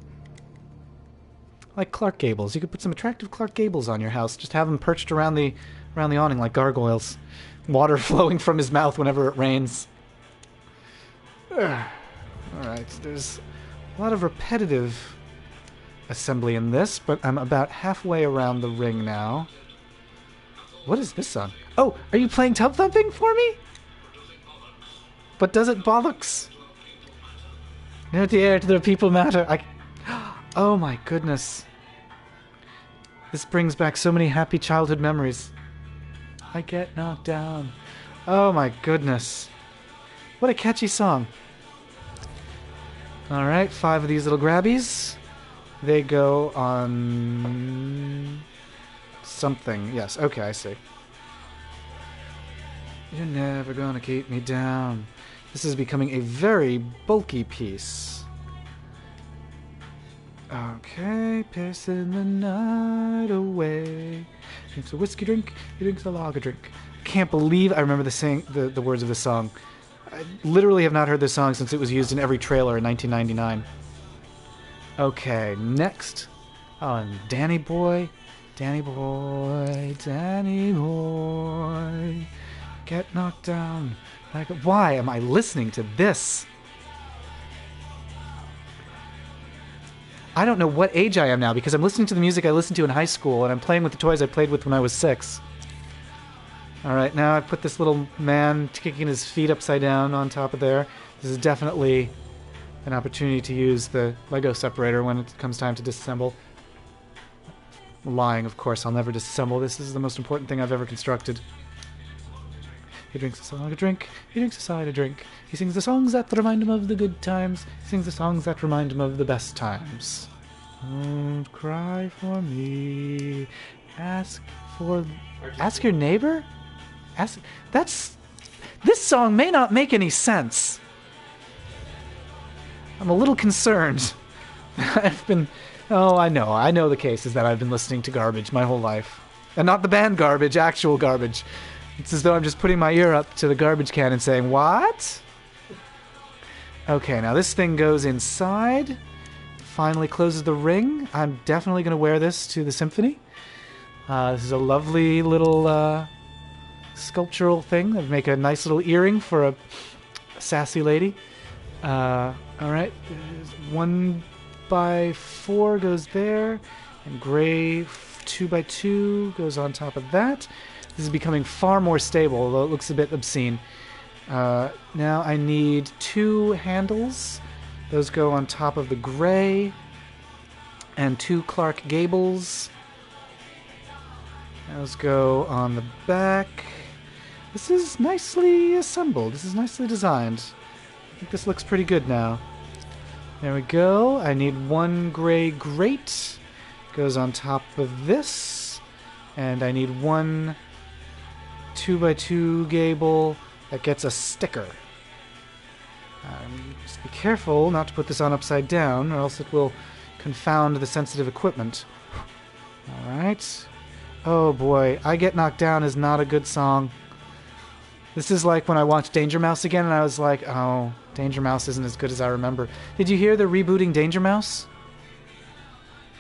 Like Clark Gables. You could put some attractive Clark Gables on your house. Just have them perched around the around the awning like gargoyles. Water flowing from his mouth whenever it rains. Alright, there's a lot of repetitive assembly in this, but I'm about halfway around the ring now. What is this song? Oh, are you playing Tubthumping for me? But does it bollocks? No dear, to the people matter. I... Oh my goodness. This brings back so many happy childhood memories. I get knocked down. Oh my goodness. What a catchy song. Alright, five of these little grabbies. They go on... something. Yes, okay, I see. You're never gonna keep me down. This is becoming a very bulky piece. Okay, pissing the night away. Drinks a whiskey drink, he drinks a lager drink. Can't believe I remember the, sing- the, the words of this song. I literally have not heard this song since it was used in every trailer in nineteen ninety-nine. Okay, next. Oh, and Danny Boy. Danny Boy, Danny Boy. Get knocked down. Like, why am I listening to this? I don't know what age I am now because I'm listening to the music I listened to in high school and I'm playing with the toys I played with when I was six. Alright, now I put this little man kicking his feet upside down on top of there. This is definitely an opportunity to use the Lego separator when it comes time to disassemble. Lying, of course. I'll never disassemble this. This is the most important thing I've ever constructed. He drinks a song, a drink. He drinks a cider drink. He sings the songs that remind him of the good times. He sings the songs that remind him of the best times. Don't cry for me. Ask for... Ask your neighbor? Ask... That's... This song may not make any sense. I'm a little concerned. I've been... Oh, I know. I know the case is that I've been listening to garbage my whole life. And not the band garbage, actual garbage. It's as though I'm just putting my ear up to the garbage can and saying, what? Okay, now this thing goes inside. Finally closes the ring. I'm definitely going to wear this to the symphony. Uh, this is a lovely little uh, sculptural thing. That'd make a nice little earring for a sassy lady. Uh, Alright, one by four goes there. And gray two by two goes on top of that. This is becoming far more stable, although it looks a bit obscene. Uh, now I need two handles. Those go on top of the gray. And two Clark Gables. Those go on the back. This is nicely assembled. This is nicely designed. I think this looks pretty good now. There we go. I need one gray grate. Goes on top of this. And I need one two by two gable that gets a sticker. Um, just be careful not to put this on upside down, or else it will confound the sensitive equipment. Alright. Oh boy, I Get Knocked Down is not a good song. This is like when I watched Danger Mouse again and I was like, oh, Danger Mouse isn't as good as I remember. Did you hear they're rebooting Danger Mouse?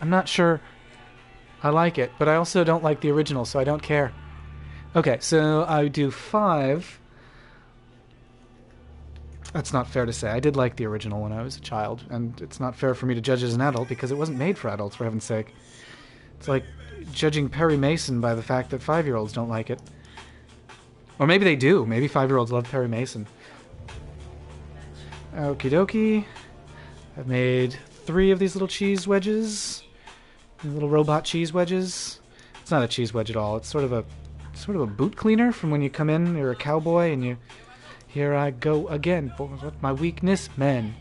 I'm not sure I like it, but I also don't like the original, so I don't care. Okay, so I do five. That's not fair to say. I did like the original when I was a child, and it's not fair for me to judge as an adult because it wasn't made for adults, for heaven's sake. It's like judging Perry Mason by the fact that five-year-olds don't like it. Or maybe they do. Maybe five-year-olds love Perry Mason. Okie dokie. I've made three of these little cheese wedges. These little robot cheese wedges. It's not a cheese wedge at all. It's sort of a sort of a boot cleaner from when you come in, you're a cowboy, and you... Here I go again. What my weakness? Men.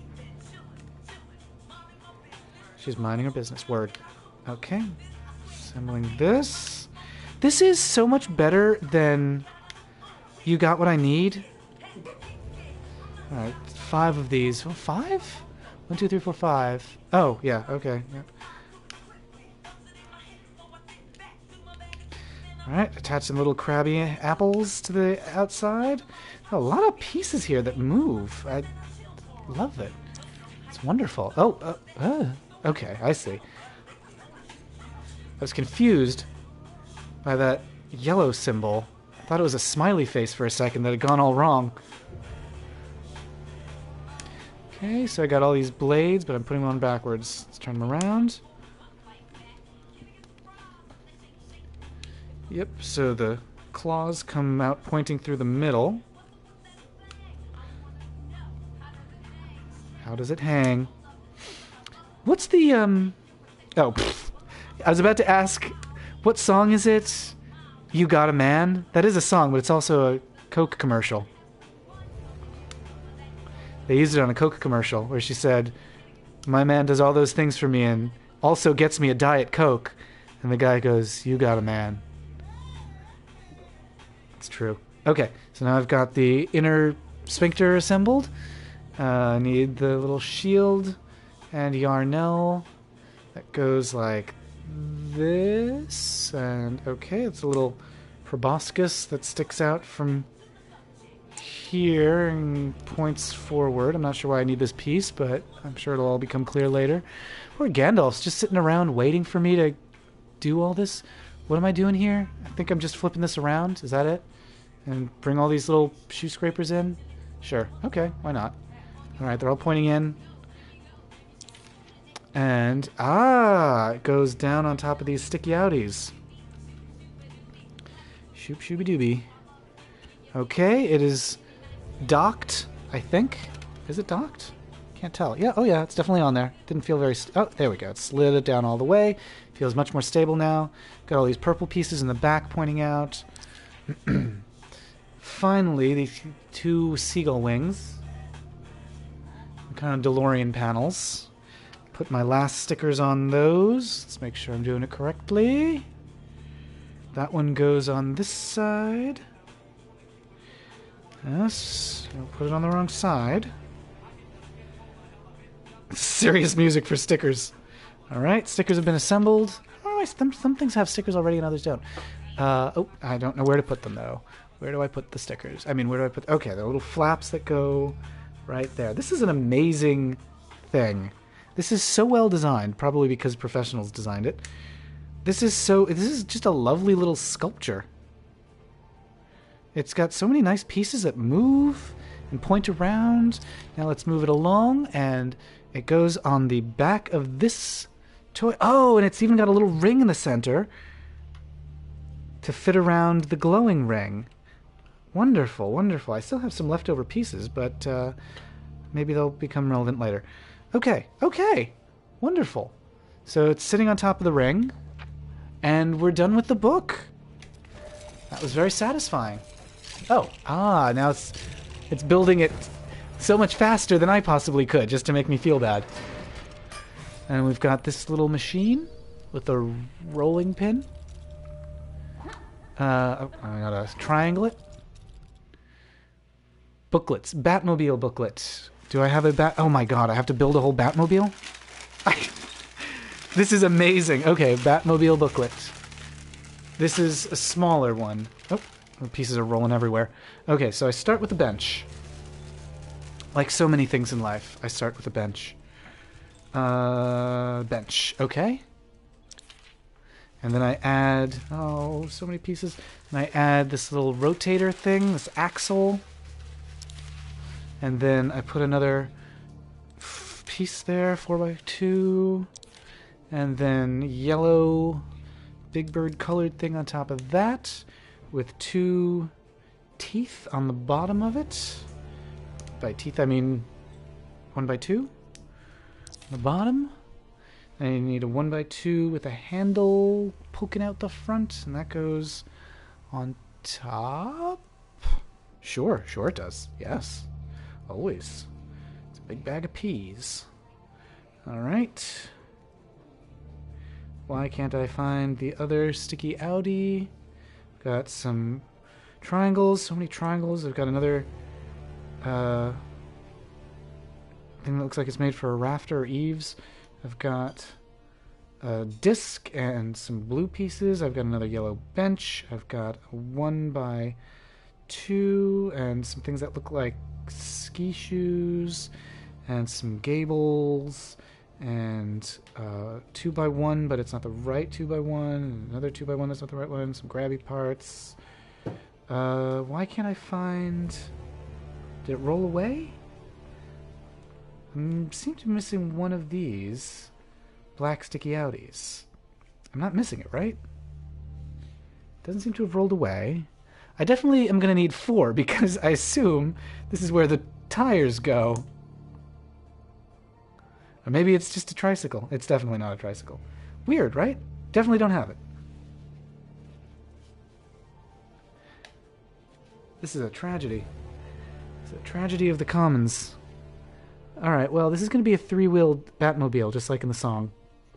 She's minding her business. Word. Okay. Assembling this. This is so much better than You Got What I Need. Alright, five of these. Oh, five? One, two, three, four, five. Oh, yeah, okay. Yep. Alright, attach some little crabby apples to the outside. A lot of pieces here that move. I love it. It's wonderful. Oh, uh, uh, okay, I see. I was confused by that yellow symbol. I thought it was a smiley face for a second that had gone all wrong. Okay, so I got all these blades, but I'm putting them on backwards. Let's turn them around. Yep, so the claws come out pointing through the middle. How does it hang? What's the, um... Oh, pfft. I was about to ask, what song is it? You Got a Man? That is a song, but it's also a Coke commercial. They used it on a Coke commercial where she said, my man does all those things for me and also gets me a Diet Coke. And the guy goes, you got a man. It's true. Okay, so now I've got the inner sphincter assembled. Uh, I need the little shield and yarnell that goes like this. And okay, it's a little proboscis that sticks out from here and points forward. I'm not sure why I need this piece, but I'm sure it'll all become clear later. Poor Gandalf's just sitting around waiting for me to do all this. What am I doing here? I think I'm just flipping this around. Is that it? And bring all these little shoe scrapers in? Sure. Okay, why not? Alright, they're all pointing in. And, ah, it goes down on top of these sticky outies. Shoop shooby dooby. Okay, it is docked, I think. Is it docked? Can't tell. Yeah, oh yeah, it's definitely on there. Didn't feel very... St oh, there we go. It slid it down all the way. Feels much more stable now. Got all these purple pieces in the back pointing out. Finally, these two seagull wings. Kind of DeLorean panels. Put my last stickers on those. Let's make sure I'm doing it correctly. That one goes on this side. Yes, I'll put it on the wrong side. Serious music for stickers. Alright, stickers have been assembled. Oh, some, some things have stickers already and others don't. Uh, oh, I don't know where to put them though. Where do I put the stickers? I mean, where do I put... Okay, the little flaps that go right there. This is an amazing thing. This is so well designed, probably because professionals designed it. This is so... This is just a lovely little sculpture. It's got so many nice pieces that move and point around. Now let's move it along, and it goes on the back of this toy. Oh, and it's even got a little ring in the center to fit around the glowing ring. Wonderful, wonderful. I still have some leftover pieces, but uh, maybe they'll become relevant later. Okay, okay. Wonderful. So it's sitting on top of the ring, and we're done with the book. That was very satisfying. Oh, ah, now it's it's building it so much faster than I possibly could, just to make me feel bad. And we've got this little machine with a rolling pin. Uh, oh, I gotta triangle it. Booklets. Batmobile booklet. Do I have a bat? Oh my god, I have to build a whole Batmobile? I... This is amazing. Okay, Batmobile booklet. This is a smaller one. Oh, the pieces are rolling everywhere. Okay, so I start with a bench. Like so many things in life, I start with a bench. Uh, bench. Okay. And then I add, oh, so many pieces. And I add this little rotator thing, this axle. And then I put another f piece there, four by two. And then yellow Big Bird colored thing on top of that with two teeth on the bottom of it. By teeth, I mean one by two on the bottom. And you need a one by two with a handle poking out the front, and that goes on top. Sure, sure it does. Yes, always. It's a big bag of peas. All right. Why can't I find the other sticky outie? Got some triangles. So many triangles. I've got another uh, thing that looks like it's made for a rafter or eaves. I've got a disc and some blue pieces. I've got another yellow bench. I've got a one by two and some things that look like ski shoes and some gables and uh, two by one, but it's not the right two by one. And another two by one that's not the right one. Some grabby parts. Uh, why can't I find? Did it roll away? I seem to be missing one of these black sticky outies. I'm not missing it, right? Doesn't seem to have rolled away. I definitely am going to need four because I assume this is where the tires go. Or maybe it's just a tricycle. It's definitely not a tricycle. Weird, right? Definitely don't have it. This is a tragedy. It's a tragedy of the commons. Alright, well, this is going to be a three-wheeled Batmobile, just like in the song.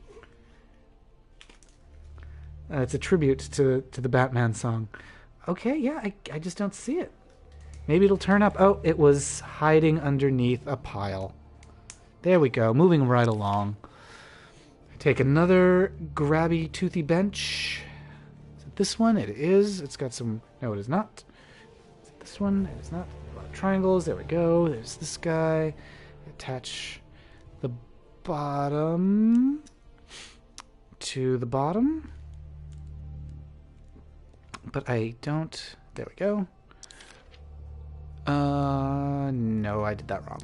Uh, it's a tribute to to the Batman song. Okay, yeah, I, I just don't see it. Maybe it'll turn up. Oh, it was hiding underneath a pile. There we go, moving right along. Take another grabby, toothy bench. Is it this one? It is. It's got some... No, it is not. Is it this one? It is not. A lot of triangles. There we go. There's this guy. Attach the bottom to the bottom. But I don't... There we go. Uh, no, I did that wrong.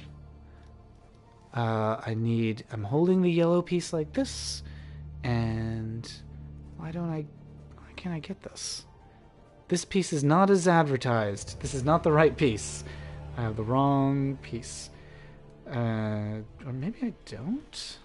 Uh, I need... I'm holding the yellow piece like this. And... Why don't I... Why can't I get this? This piece is not as advertised. This is not the right piece. I have the wrong piece. Uh, or maybe I don't?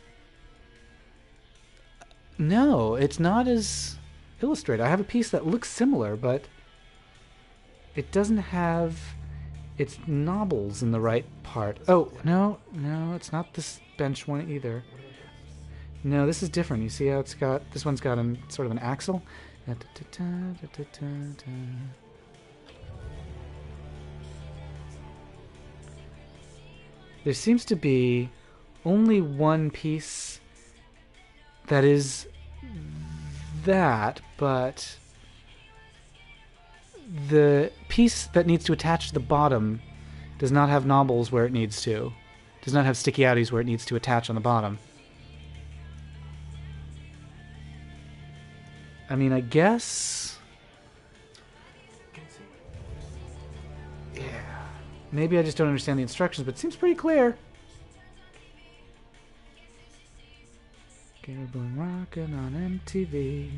No, it's not as illustrated. I have a piece that looks similar, but it doesn't have its knobbles in the right part. Oh, no, no, it's not this bench one either. No, this is different. You see how it's got, this one's got an, sort of an axle. There seems to be only one piece that is that, but the piece that needs to attach to the bottom does not have knobbles where it needs to. Does not have sticky outies where it needs to attach on the bottom. I mean, I guess... Yeah. Maybe I just don't understand the instructions, but it seems pretty clear. Boom rockin' on M T V.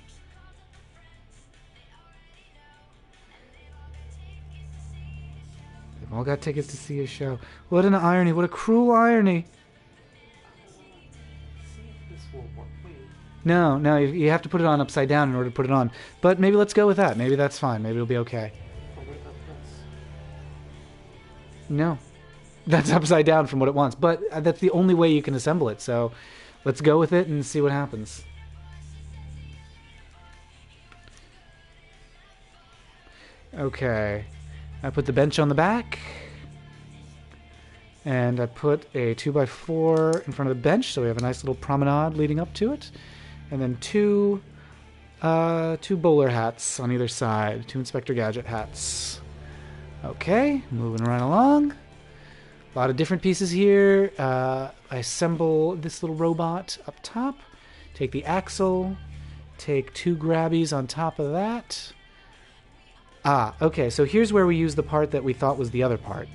They've all got tickets to see a show. What an irony. What a cruel irony. No, no, you, you have to put it on upside down in order to put it on. But maybe let's go with that. Maybe that's fine. Maybe it'll be okay. No. That's upside down from what it wants. But that's the only way you can assemble it, so let's go with it and see what happens. Okay. I put the bench on the back. And I put a two by four in front of the bench, so we have a nice little promenade leading up to it. And then two, uh, two bowler hats on either side. Two Inspector Gadget hats. Okay, moving right along. A lot of different pieces here. Uh, I assemble this little robot up top. Take the axle. Take two grabbies on top of that. Ah, okay, so here's where we use the part that we thought was the other part.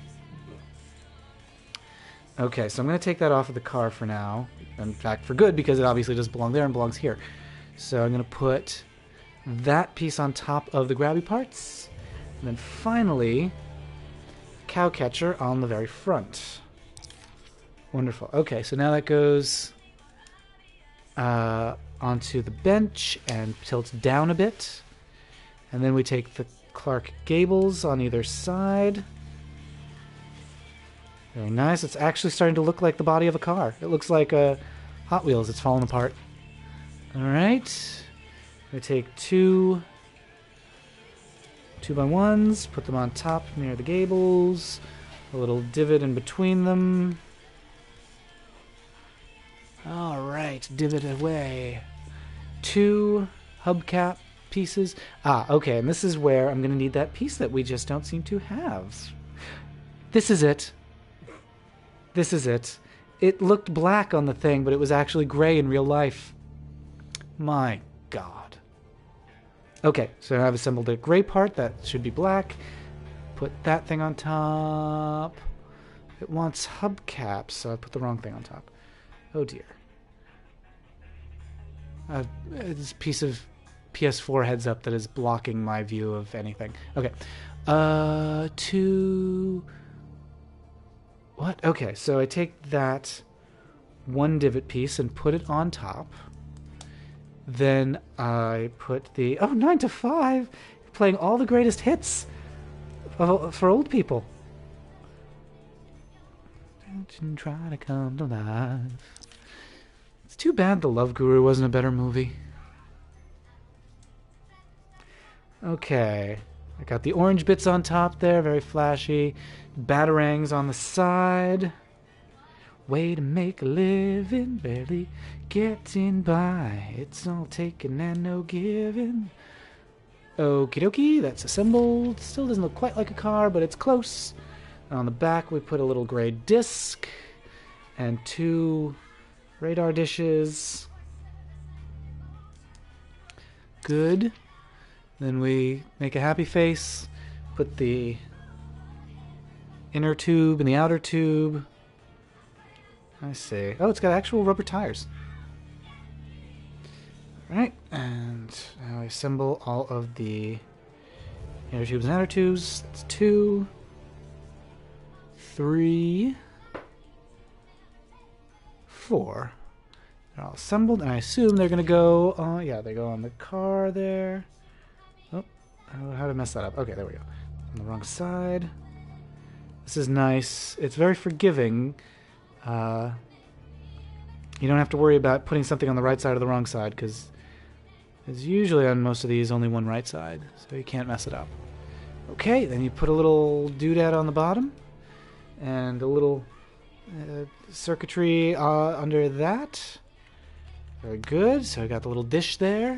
Okay, so I'm going to take that off of the car for now. In fact, for good, because it obviously doesn't belong there and belongs here. So I'm going to put that piece on top of the grabby parts. And then finally, cow catcher on the very front. Wonderful. Okay, so now that goes uh, onto the bench and tilts down a bit. And then we take the Clark Gables on either side. Very nice. It's actually starting to look like the body of a car. It looks like a Hot Wheels. It's falling apart. All right. We take two two by ones, put them on top near the gables. A little divot in between them. All right, divot away. Two hubcap pieces. Ah, okay, and this is where I'm going to need that piece that we just don't seem to have. This is it. This is it. It looked black on the thing, but it was actually gray in real life. My God. Okay, so I've assembled a gray part. That should be black. Put that thing on top. It wants hubcaps, so I put the wrong thing on top. Oh dear. Uh, this piece of P S four heads up that is blocking my view of anything. Okay. Uh, two... What? Okay, so I take that one divot piece and put it on top. Then I put the... Oh, nine to five! Playing all the greatest hits for, for old people. Don't you try to come to life. It's too bad The Love Guru wasn't a better movie. Okay. I got the orange bits on top there, very flashy. Batarangs on the side. Way to make a living, barely getting by. It's all taken and no giving. Okie dokie, that's assembled. Still doesn't look quite like a car, but it's close. And on the back we put a little gray disc and two radar dishes. Good. Then we make a happy face, put the inner tube and the outer tube. I see. Oh, it's got actual rubber tires. Right, and now I assemble all of the inner tubes and outer tubes. It's two, three, four. They're all assembled, and I assume they're going to go, uh, yeah, they go on the car there. Oh, how did I mess that up? Okay, there we go. On the wrong side. This is nice. It's very forgiving. Uh, you don't have to worry about putting something on the right side or the wrong side, because there's usually on most of these only one right side, so you can't mess it up. Okay, then you put a little doodad on the bottom, and a little uh, circuitry uh, under that. Very good. So I got the little dish there.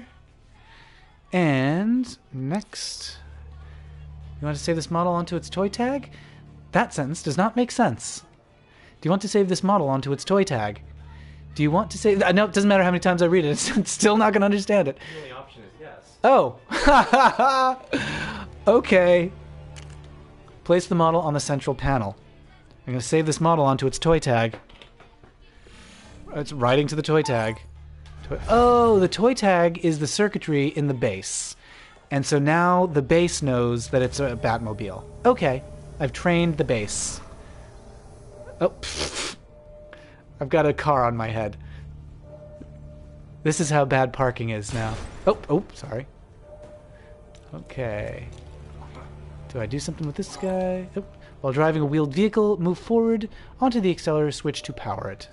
And next, you want to save this model onto its toy tag? That sentence does not make sense. Do you want to save this model onto its toy tag? Do you want to save... No, it doesn't matter how many times I read it. It's still not going to understand it. The only option is yes. Oh. Okay. Place the model on the central panel. I'm going to save this model onto its toy tag. It's writing to the toy tag. Toy oh, the toy tag is the circuitry in the base. And so now the base knows that it's a Batmobile. Okay. I've trained the base. Oh, pfft. I've got a car on my head. This is how bad parking is now. Oh, oh, sorry. Okay. Do I do something with this guy? Oh. While driving a wheeled vehicle, move forward onto the accelerator switch to power it.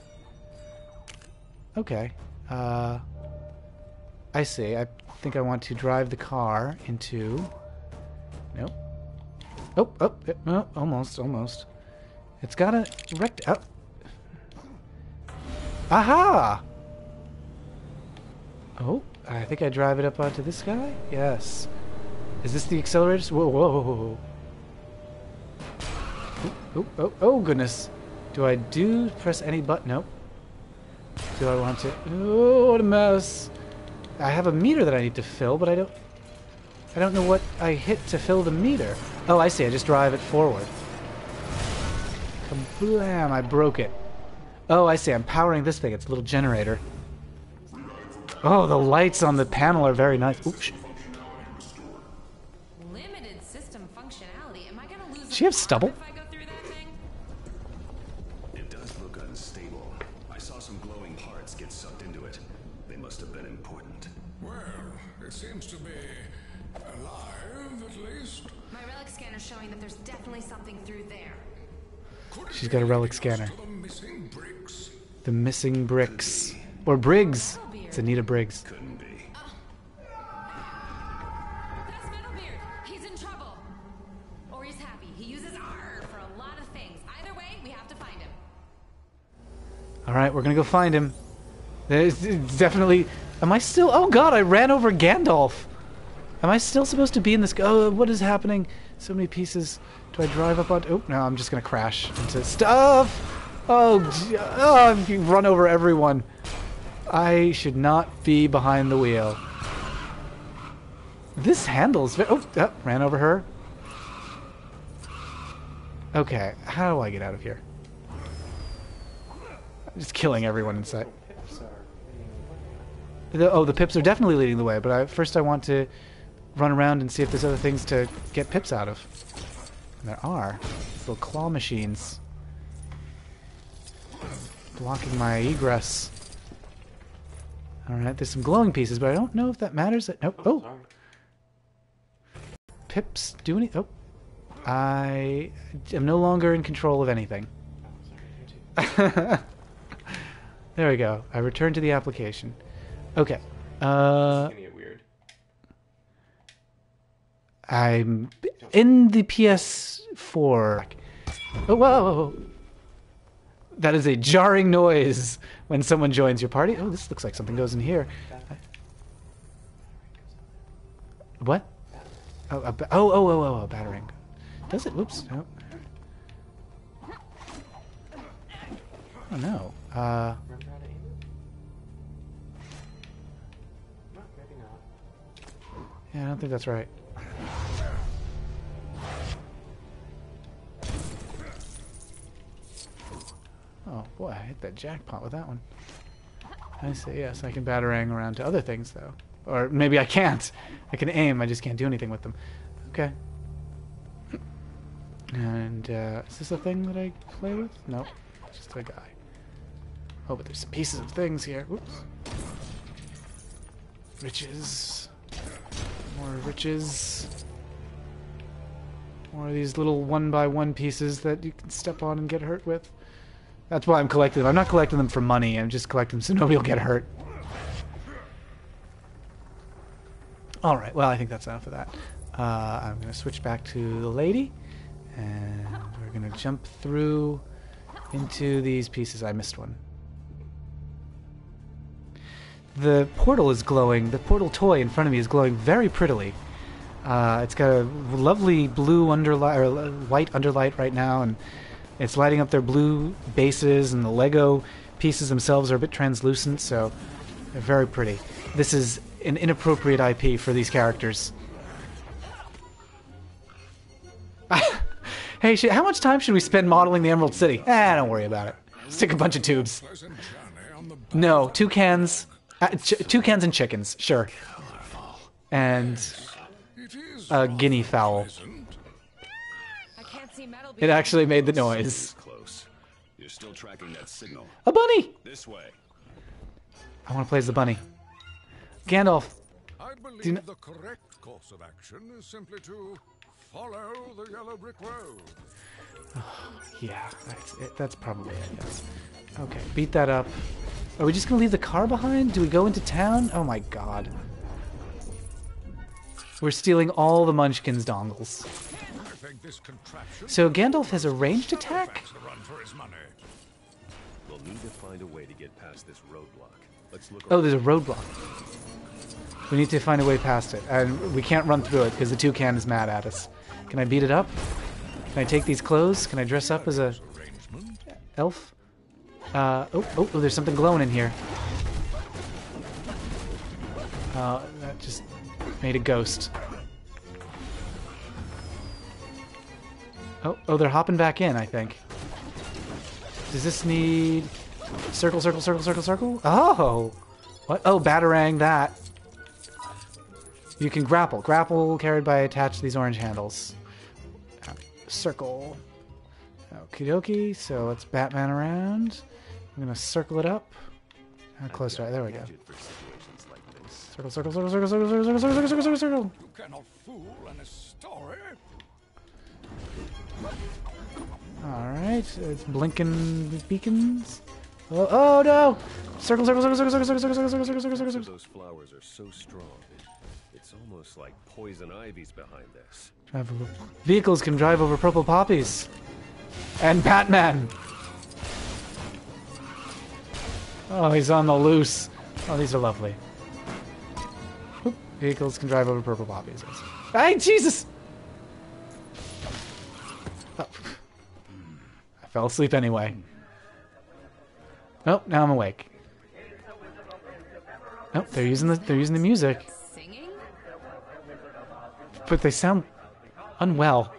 Okay. Uh, I see. I think I want to drive the car into... Nope. Oh, oh, oh, almost, almost. It's got a rect... Oh. Aha! Oh, I think I drive it up onto this guy? Yes. Is this the accelerator? Whoa, whoa, whoa, whoa. Oh, oh, oh, oh, goodness. Do I do press any button? Nope. Do I want to? Oh, what a mess. I have a meter that I need to fill, but I don't... I don't know what I hit to fill the meter. Oh, I see. I just drive it forward. Kablam! I broke it. Oh, I see. I'm powering this thing. It's a little generator. Oh, the lights on the panel are very nice. Oops. Limited system functionality. Am I gonna lose? Does she have stubble? If I go through that thing? It does look unstable. I saw some glowing parts get sucked into it. They must have been important. Well, it seems to be alive, at least. My relic scanner's showing that there's definitely something through there. Could it She's be got a relic leading us scanner. to the missing bricks? The missing bricks. Or Briggs. It's Anita Briggs. Couldn't be. That's Metalbeard. He's in trouble. Or he's happy. He uses R for a lot of things. Either way, we have to find him. Alright, we're gonna go find him. There's it's definitely... Am I still... Oh god, I ran over Gandalf! Am I still supposed to be in this... Oh, what is happening? So many pieces. Do I drive up on... Oh, no, I'm just gonna crash into stuff! Oh, j- oh, you run over everyone. I should not be behind the wheel. This handle's... Ve- oh, oh, ran over her. Okay, how do I get out of here? I'm just killing everyone in sight. The, oh, the pips are definitely leading the way, but I, first I want to run around and see if there's other things to get pips out of. And there are. These little claw machines. Blocking my egress. Alright, there's some glowing pieces, but I don't know if that matters. Nope. Oh! Pips do any... Oh. I am no longer in control of anything. There we go. I return to the application. Okay. Uh, It's gonna get weird. I'm in the P S four. Oh, whoa, whoa, whoa. That is a jarring noise when someone joins your party. Oh, this looks like something goes in here. What? Oh, a ba- oh, oh, oh, oh, a battering. Does it? Whoops. No. Oh, no. Uh... Remember how to aim it? No, maybe not. Yeah, I don't think that's right. Oh boy, I hit that jackpot with that one. I say yes, I can batarang around to other things though. Or maybe I can't. I can aim, I just can't do anything with them. Okay. And uh, is this a thing that I play with? Nope. Just a guy. Oh, but there's some pieces of things here. Whoops. Riches. More riches. More of these little one by one pieces that you can step on and get hurt with. That's why I'm collecting them. I'm not collecting them for money. I'm just collecting them so nobody will get hurt. Alright, well, I think that's enough of that. Uh, I'm going to switch back to the lady. And we're going to jump through into these pieces. I missed one. The portal is glowing. The portal toy in front of me is glowing very prettily. Uh, it's got a lovely blue underlight, or white underlight right now, and it's lighting up their blue bases, and the Lego pieces themselves are a bit translucent, so they're very pretty. This is an inappropriate I P for these characters. Hey, sh- how much time should we spend modeling the Emerald City? Eh, don't worry about it. Stick a bunch of tubes. Pleasant journey on the back. No, two cans, uh, ch- two cans and chickens, sure. And It is a guinea fowl. pleasant. I can't see Metalbeard. It actually made the noise. Close. You're still tracking that signal. A bunny! This way. I want to play as the bunny. Gandalf. I believe Do you kn- the correct course of action is simply to follow the yellow brick road. Yeah, that's it. That's probably it, yes. Okay, beat that up. Are we just going to leave the car behind? Do we go into town? Oh my god. We're stealing all the Munchkin's dongles. I think this contraption So Gandalf has a ranged attack? has to run for his money. We'll need to find a way to get past this roadblock. Let's look Oh, there's a roadblock. We need to find a way past it. And we can't run through it because the toucan is mad at us. Can I beat it up? Can I take these clothes? Can I dress up as a... Arrangement. elf. Uh, oh, oh, oh, there's something glowing in here. Uh, that just made a ghost. Oh, oh, they're hopping back in, I think. Does this need... Circle, circle, circle, circle, circle? Oh! What? Oh, batarang that. You can grapple. Grapple carried by attached to these orange handles. Uh, circle. Okie dokie, so let's Batman around. I'm gonna circle it up. How close do I? There we go. Circle, circle, circle, circle, circle, circle, circle, circle, circle, circle, circle. You cannot fool in a story. Alright, it's blinking beacons. Oh, oh no! Circle, circle, circle, circle, circle, circle, circle, circle, circle, circle, circle. Those flowers are so strong. It's almost like poison ivy's behind this. Drive over. Vehicles can drive over purple poppies. And Batman! Oh, he's on the loose. Oh, these are lovely. Oop. Vehicles can drive over purple poppies. Hey, Jesus! Oh. I fell asleep anyway. Oh, now I'm awake. Oh, they're using the they're using the music. Singing? But they sound unwell.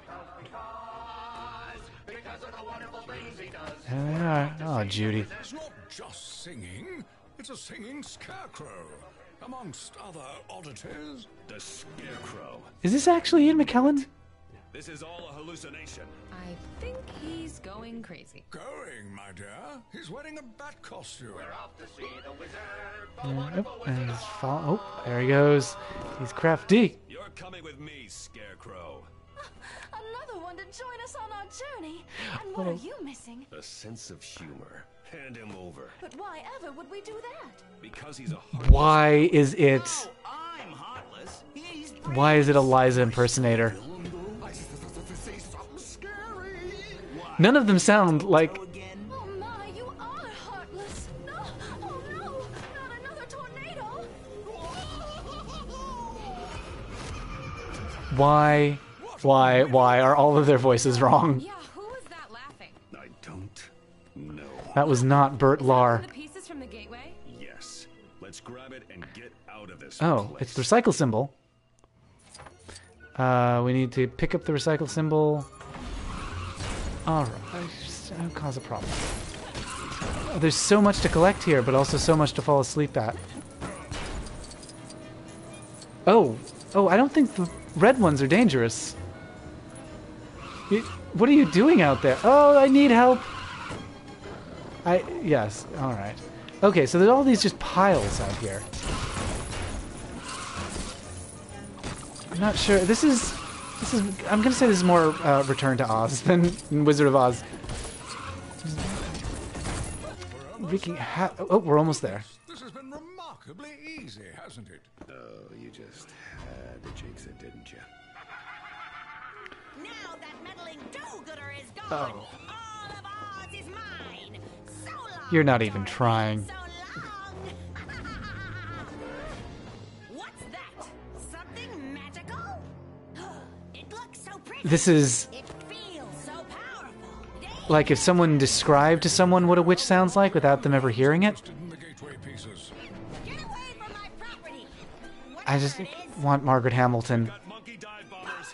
There they are. Oh, Judy. It's not just singing, it's a singing scarecrow, amongst other oddities. The Scarecrow. Is this actually Ian McKellen? This is all a hallucination. I think he's going crazy. Going, my dear. He's wearing a bat costume. Uh, oh, and he's fall- oh, there he goes. He's crafty. You're coming with me, Scarecrow. Another one to join us on our journey. And what are you missing? A sense of humor. Hand him over. But why ever would we do that? Because he's a heartless... Why is it? I'm heartless. He's Why is it a Liza impersonator? None of them sound like. Oh my, you are heartless. No, oh no, not another tornado. Why, why, why are all of their voices wrong? Yeah, who was that laughing? I don't know. That was not Bert Lahr. The pieces from the gateway? Yes. Let's grab it and get out of this Oh, place. it's the recycle symbol. Uh, we need to pick up the recycle symbol. Alright, I'll cause a problem. Oh, there's so much to collect here, but also so much to fall asleep at. Oh, oh, I don't think the red ones are dangerous. You, what are you doing out there? Oh, I need help. I, yes, alright. Okay, so there's all these just piles out here. I'm not sure. This is, this is. I'm gonna say this is more uh, Return to Oz than Wizard of Oz. Wreaking ha oh, we're almost there. This has been remarkably easy, hasn't it? Oh, you just had to jinx it, didn't you? now that meddling do-gooder is gone. Oh. All of Oz is mine. So long. You're not even trying. So long. What's that? Something magical? It looks so pretty. This is It feels so powerful. like if someone described to someone what a witch sounds like without them ever hearing it. In the gateway pieces. Get away from my property. I just Whatever it is. want Margaret Hamilton. Got monkey dive bombers.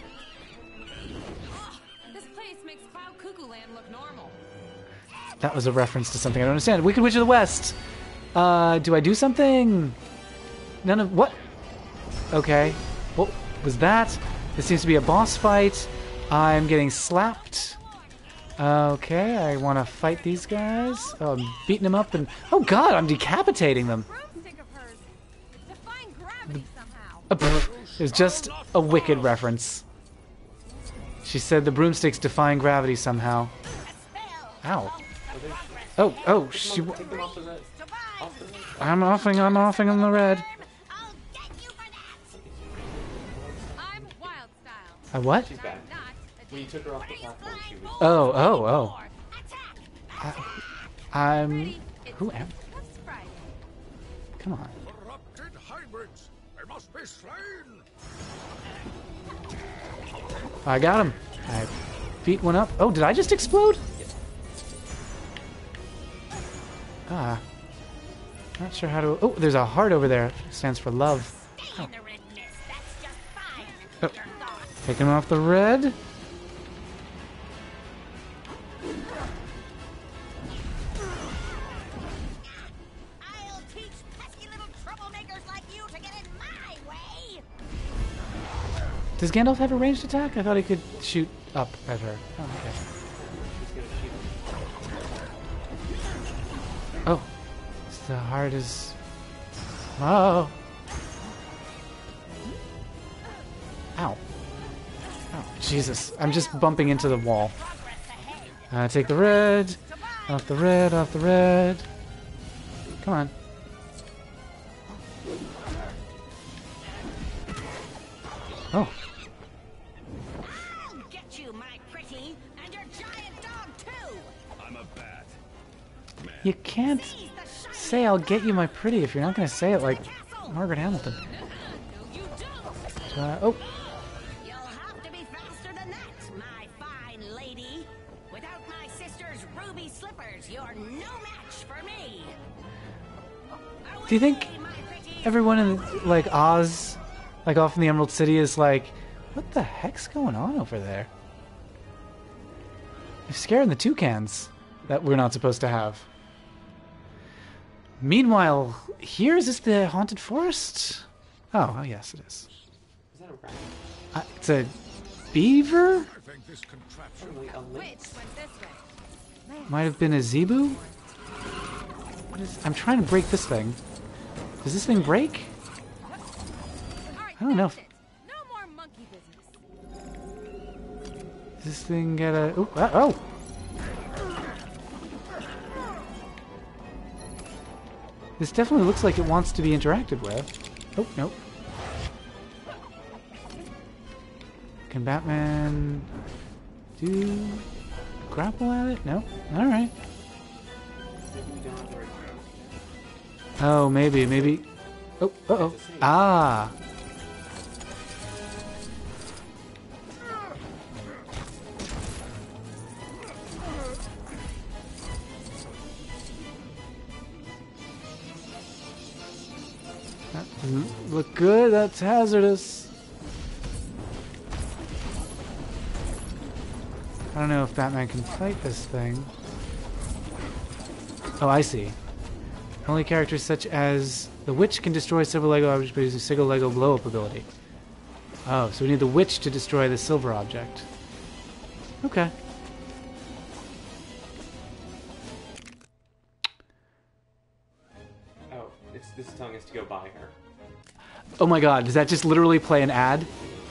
This place makes Cloud Cuckoo Land look normal. That was a reference to something I don't understand. Wicked Witch of the West. Uh, do I do something? None of what? Okay. What was that? This seems to be a boss fight. I'm getting slapped. Okay, I want to fight these guys. Oh, I'm beating them up and... Oh god, I'm decapitating them. Broomstick of hers. Defying gravity somehow. Uh, pff, it was just a Wicked reference. She said the broomstick's defying gravity somehow. Ow. Oh, oh, she... w- Take them off the net. I'm offing, I'm offing on the red. I'll get you for that. I'm wild style. I what? She's back. Not a When you took her off the platform, she was. Oh, oh, oh. Attack. I, I'm... Pretty. It's Who am... just Friday. Come on. Corrupted hybrids. They must be slain. I got him. I beat one up. Oh, did I just explode? Ah. Not sure how to... Oh, there's a heart over there. It stands for love. Stay in the red mist. That's just fine. Oh. Your thoughts. Taking off the red. I'll teach pesky little troublemakers like you to get in my way. Does Gandalf have a ranged attack? I thought he could shoot up at her. Oh, okay. Oh. The heart is... Oh. Ow. Oh, Jesus. I'm just bumping into the wall. Uh, take the red. Off the red, off the red. Come on. Oh. I'll get you, my pretty, and your giant dog too. I'm a bat. Man. You can't Seize the shiny say I'll get you my pretty if you're not going to say it like Margaret Hamilton. No, you don't. Uh, oh. You'll have to be faster than that, my fine lady. Without my sister's ruby slippers, you're no match for me. Do you think Away, my pretty. everyone in, like, Oz, like, off in the Emerald City is like, what the heck's going on over there? They're scaring the toucans that we're not supposed to have. Meanwhile, here, is this the haunted forest? Oh, oh yes, it is. Is that a rat? Uh, it's a beaver? I think this contraption. Probably a lynx. Went this way. Might have been a zebu? What is, I'm trying to break this thing. Does this thing break? Alright, I don't know. that's it. No more monkey business. Does this thing get a... Ooh, uh, oh! This definitely looks like it wants to be interacted with. Oh, nope. Can Batman do grapple at it? No? Alright. Oh, maybe, maybe... Oh, uh-oh. Ah! That doesn't look good. That's hazardous. I don't know if Batman can fight this thing. Oh, I see. Only characters such as the Witch can destroy several Lego objects by using single Lego blow-up ability. Oh, so we need the Witch to destroy the silver object. Okay. Oh, it's, this tongue is to go by her. Oh my god, does that just literally play an ad?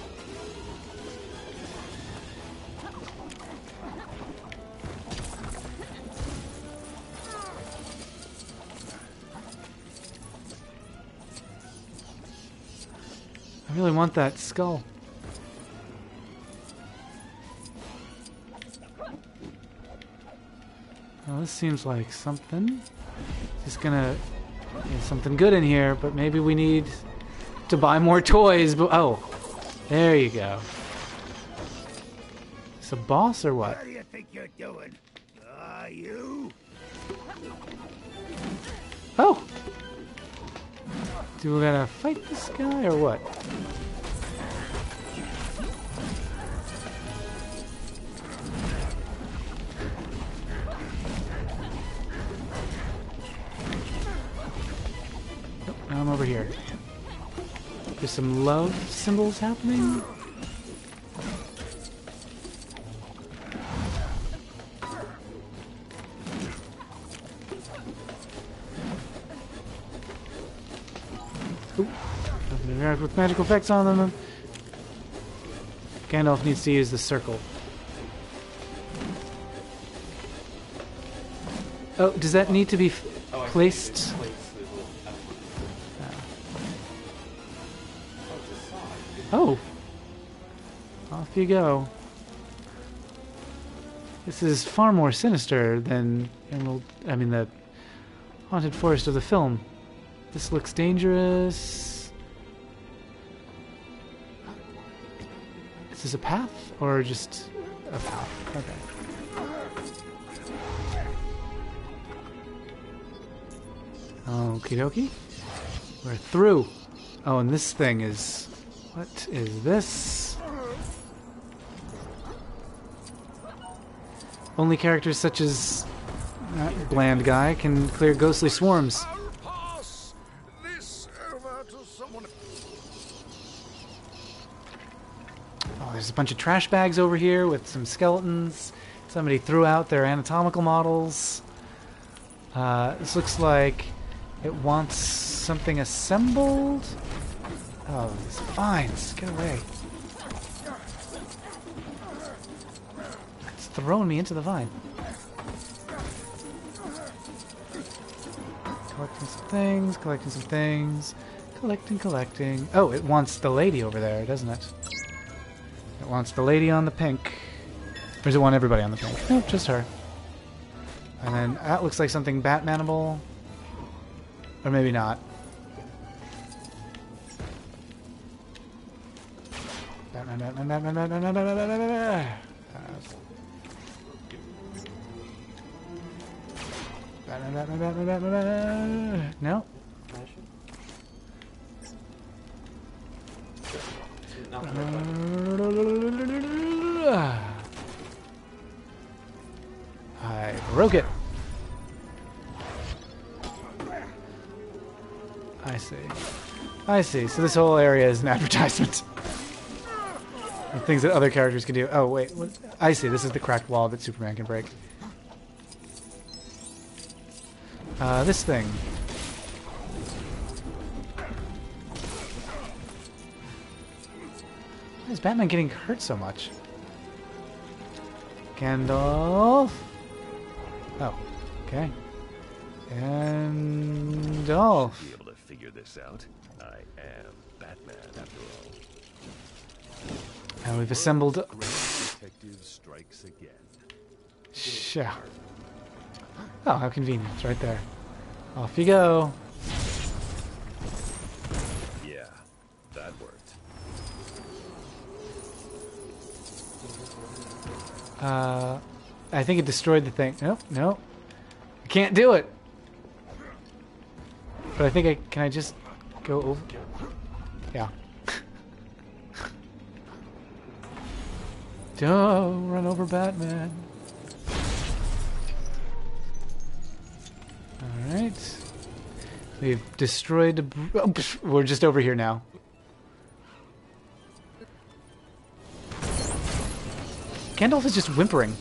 I really want that skull. Well, this seems like something. Just gonna... There's something good in here, but maybe we need to buy more toys. But oh, there you go. It's a boss or what? What do you think you're doing? Ah, uh, you? Oh! Do we gotta fight this guy or what? Oh, now I'm over here. There's some love symbols happening. Ooh. Doesn't interact with magical effects on them. Gandalf needs to use the circle. Oh, does that need to be f Oh, I see. placed? Place the little element. Oh, it's a side. Oh. Off you go. This is far more sinister than Emerald, I mean the Haunted Forest of the film. This looks dangerous. Is this a path or just a path? Okay. Okie dokie. We're through. Oh, and this thing is... What is this? Only characters such as that bland guy can clear ghostly swarms. I'll pass this over to someone. Oh, there's a bunch of trash bags over here with some skeletons. Somebody threw out their anatomical models. Uh, this looks like it wants something assembled. Oh, these vines. Get away. It's throwing me into the vine. Collecting some things, collecting some things. Collecting, collecting. Oh, it wants the lady over there, doesn't it? It wants the lady on the pink. Or does it want everybody on the pink? Nope, just her. And then that looks like something Batmanable. Or maybe not. Batman, Batman, Batman, Batman, Batman, Batman, Batman, Batman. Batman, Batman, Batman, Batman, Batman. No? I broke it. I see. I see. So this whole area is an advertisement. The things that other characters can do. Oh, wait. What? I see. This is the cracked wall that Superman can break. Uh, this thing. Why is Batman getting hurt so much? Gandalf. Oh, okay. Gandalf. Be able to figure this out. I am Batman after all. And we've assembled. Detective strikes again. Sure. Oh, how convenient! It's right there. Off you go. Yeah, that worked. Uh, I think it destroyed the thing. Nope, nope. I can't do it. But I think I can. I just go over. Yeah. Don't run over Batman. Alright. We've destroyed... A br oh, psh, we're just over here now. Gandalf is just whimpering.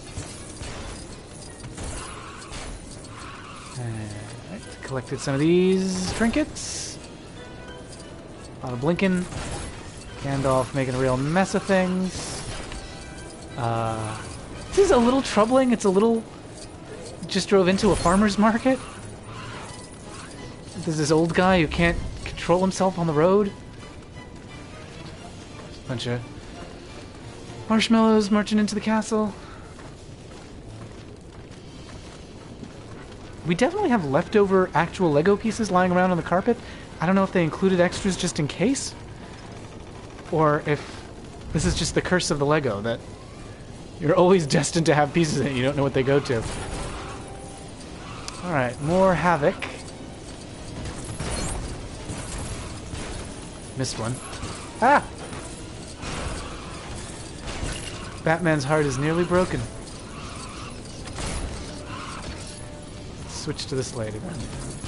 Alright, collected some of these trinkets. A lot of blinking. Gandalf making a real mess of things. Uh, this is a little troubling. It's a little... Just drove into a farmer's market. There's this old guy who can't control himself on the road. Bunch of marshmallows marching into the castle. We definitely have leftover actual Lego pieces lying around on the carpet. I don't know if they included extras just in case, or if this is just the curse of the Lego, that you're always destined to have pieces in it. You don't know what they go to. Alright, more havoc. Missed one. Ah! Batman's heart is nearly broken. Switch to this lady then.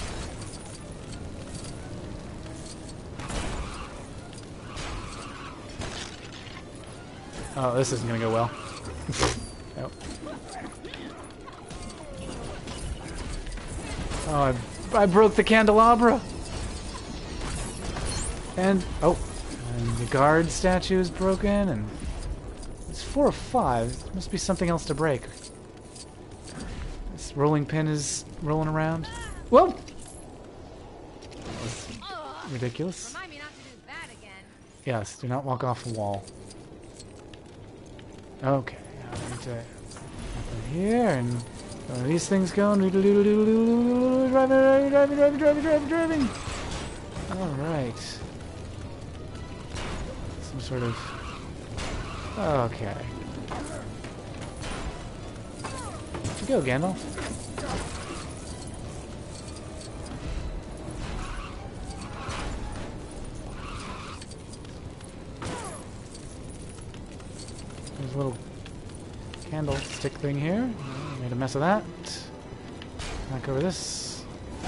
Oh, this isn't gonna go well. Nope. Oh, I, I broke the candelabra! And, oh, and the guard statue is broken, and it's four or five. There must be something else to break. This rolling pin is rolling around. Whoa! That was ridiculous. Remind me not to do that again. Yes, do not walk off the wall. Okay, now I need to happen here, and one of these things going. Driving, driving, driving, driving, driving, driving, driving. All right. Some sort of. Okay. Where'd you go, Gandalf? there's a little candlestick thing here. Made a mess of that. Back over this.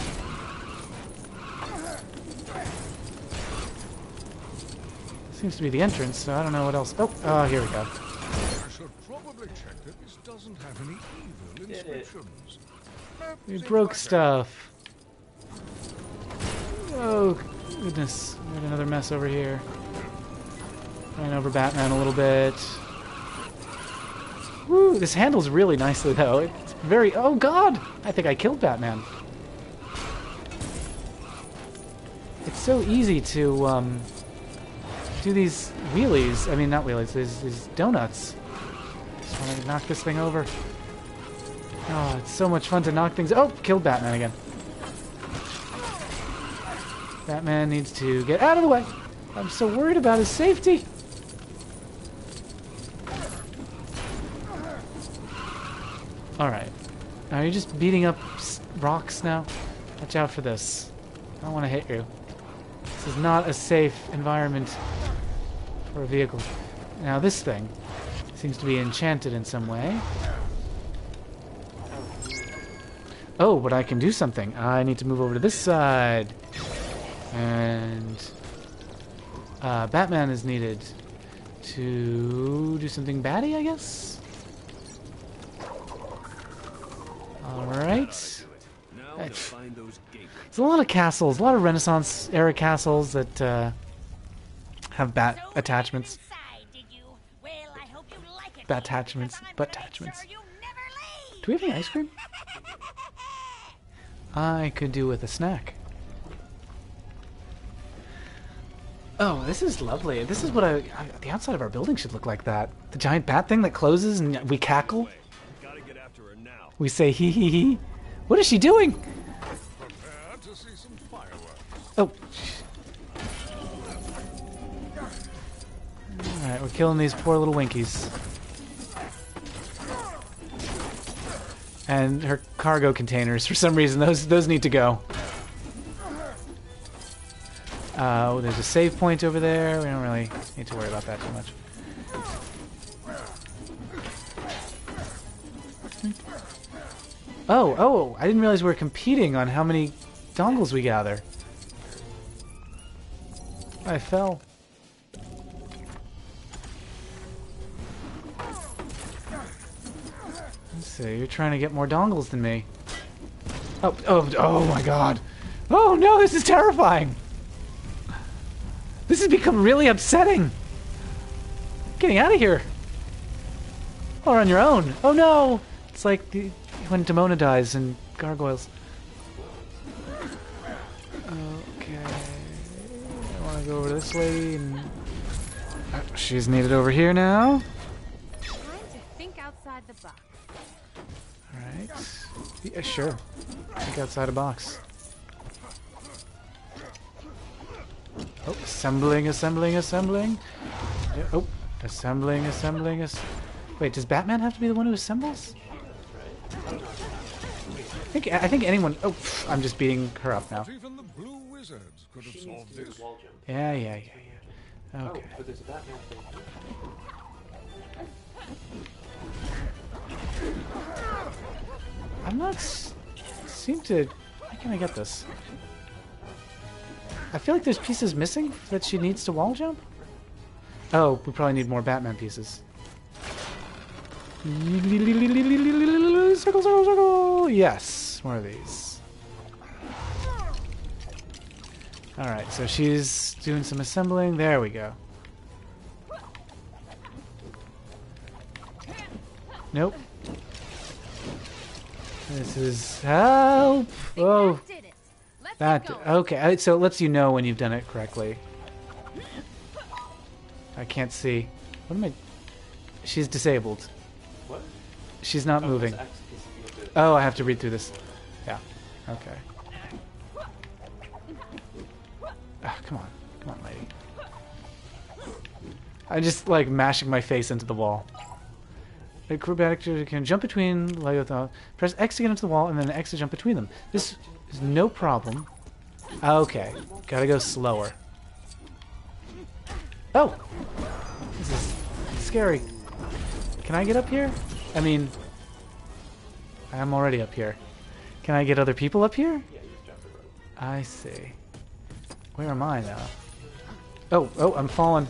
Seems to be the entrance, so I don't know what else. Oh, oh, here we go. I should probably check that this doesn't have any evil inscriptions. We broke stuff. Oh, goodness. We had another mess over here. Going over Batman a little bit. Woo, this handles really nicely, though. It's very... Oh, God! I think I killed Batman. It's so easy to, um... do these wheelies. I mean, not wheelies. These, these donuts. Just want to knock this thing over. Oh, it's so much fun to knock things... Oh, killed Batman again. Batman needs to get out of the way. I'm so worried about his safety. Alright. Are you just beating up rocks now? Watch out for this. I don't want to hit you. This is not a safe environment for a vehicle. Now this thing seems to be enchanted in some way. Oh, but I can do something. I need to move over to this side. And uh, Batman is needed to do something batty, I guess? Alright. There's a lot of castles, a lot of Renaissance era castles that uh, have bat So attachments. inside, did you? Well, I hope you like it, Bat baby, attachments. because I'm Butt gonna make attachments. sure you never leave. Do we have any ice cream? I could do with a snack. Oh, this is lovely. This is what I, I... The outside of our building should look like that. The giant bat thing that closes and we cackle. Gotta get after her now. We say hee hee hee. What is she doing? Prepare to see some fireworks. Oh. Alright, we're killing these poor little Winkies. And her cargo containers, for some reason, those those need to go. Uh, oh, there's a save point over there. We don't really need to worry about that too much. Oh, oh, I didn't realize we were competing on how many dongles we gather. I fell. Let's see, you're trying to get more dongles than me. Oh, oh, oh my god. Oh no, this is terrifying. This has become really upsetting. Getting out of here. Or on your own. Oh no! It's like the, when Demona dies in Gargoyles. Okay. I want to go over to this lady and... Uh, she's needed over here now. Time to think outside the box. Alright. Yeah, sure. Think outside a box. Oh, assembling, assembling, assembling. Yeah, oh, assembling, assembling, ass Wait, does Batman have to be the one who assembles? I think, I think anyone... Oh, pff, I'm just beating her up now. Even the blue wizards could have solved this. Yeah, yeah, yeah, yeah. Okay. Oh, but there's a Batman thing. I'm not... S seem to... Why can't I get this? I feel like there's pieces missing that she needs to wall jump. Oh, we probably need more Batman pieces. Circle, circle, circle! Yes, more of these. Alright, so she's doing some assembling. There we go. Nope. This is... Help! Oh! Did it. Let's That, get going. okay, so it lets you know when you've done it correctly. I can't see. What am I... She's disabled. What? She's not Oh, moving. there's X, you have to- Oh, I have to read through this. Yeah, okay. Ah, come on. Come on, lady. I'm just, like, mashing my face into the wall. Acrobatic you can jump between Lego th press X to get into the wall and then X to jump between them. This is no problem. Okay, gotta go slower. Oh! This is scary. Can I get up here? I mean, I'm already up here. Can I get other people up here? I see. Where am I now? Oh, oh, I'm falling.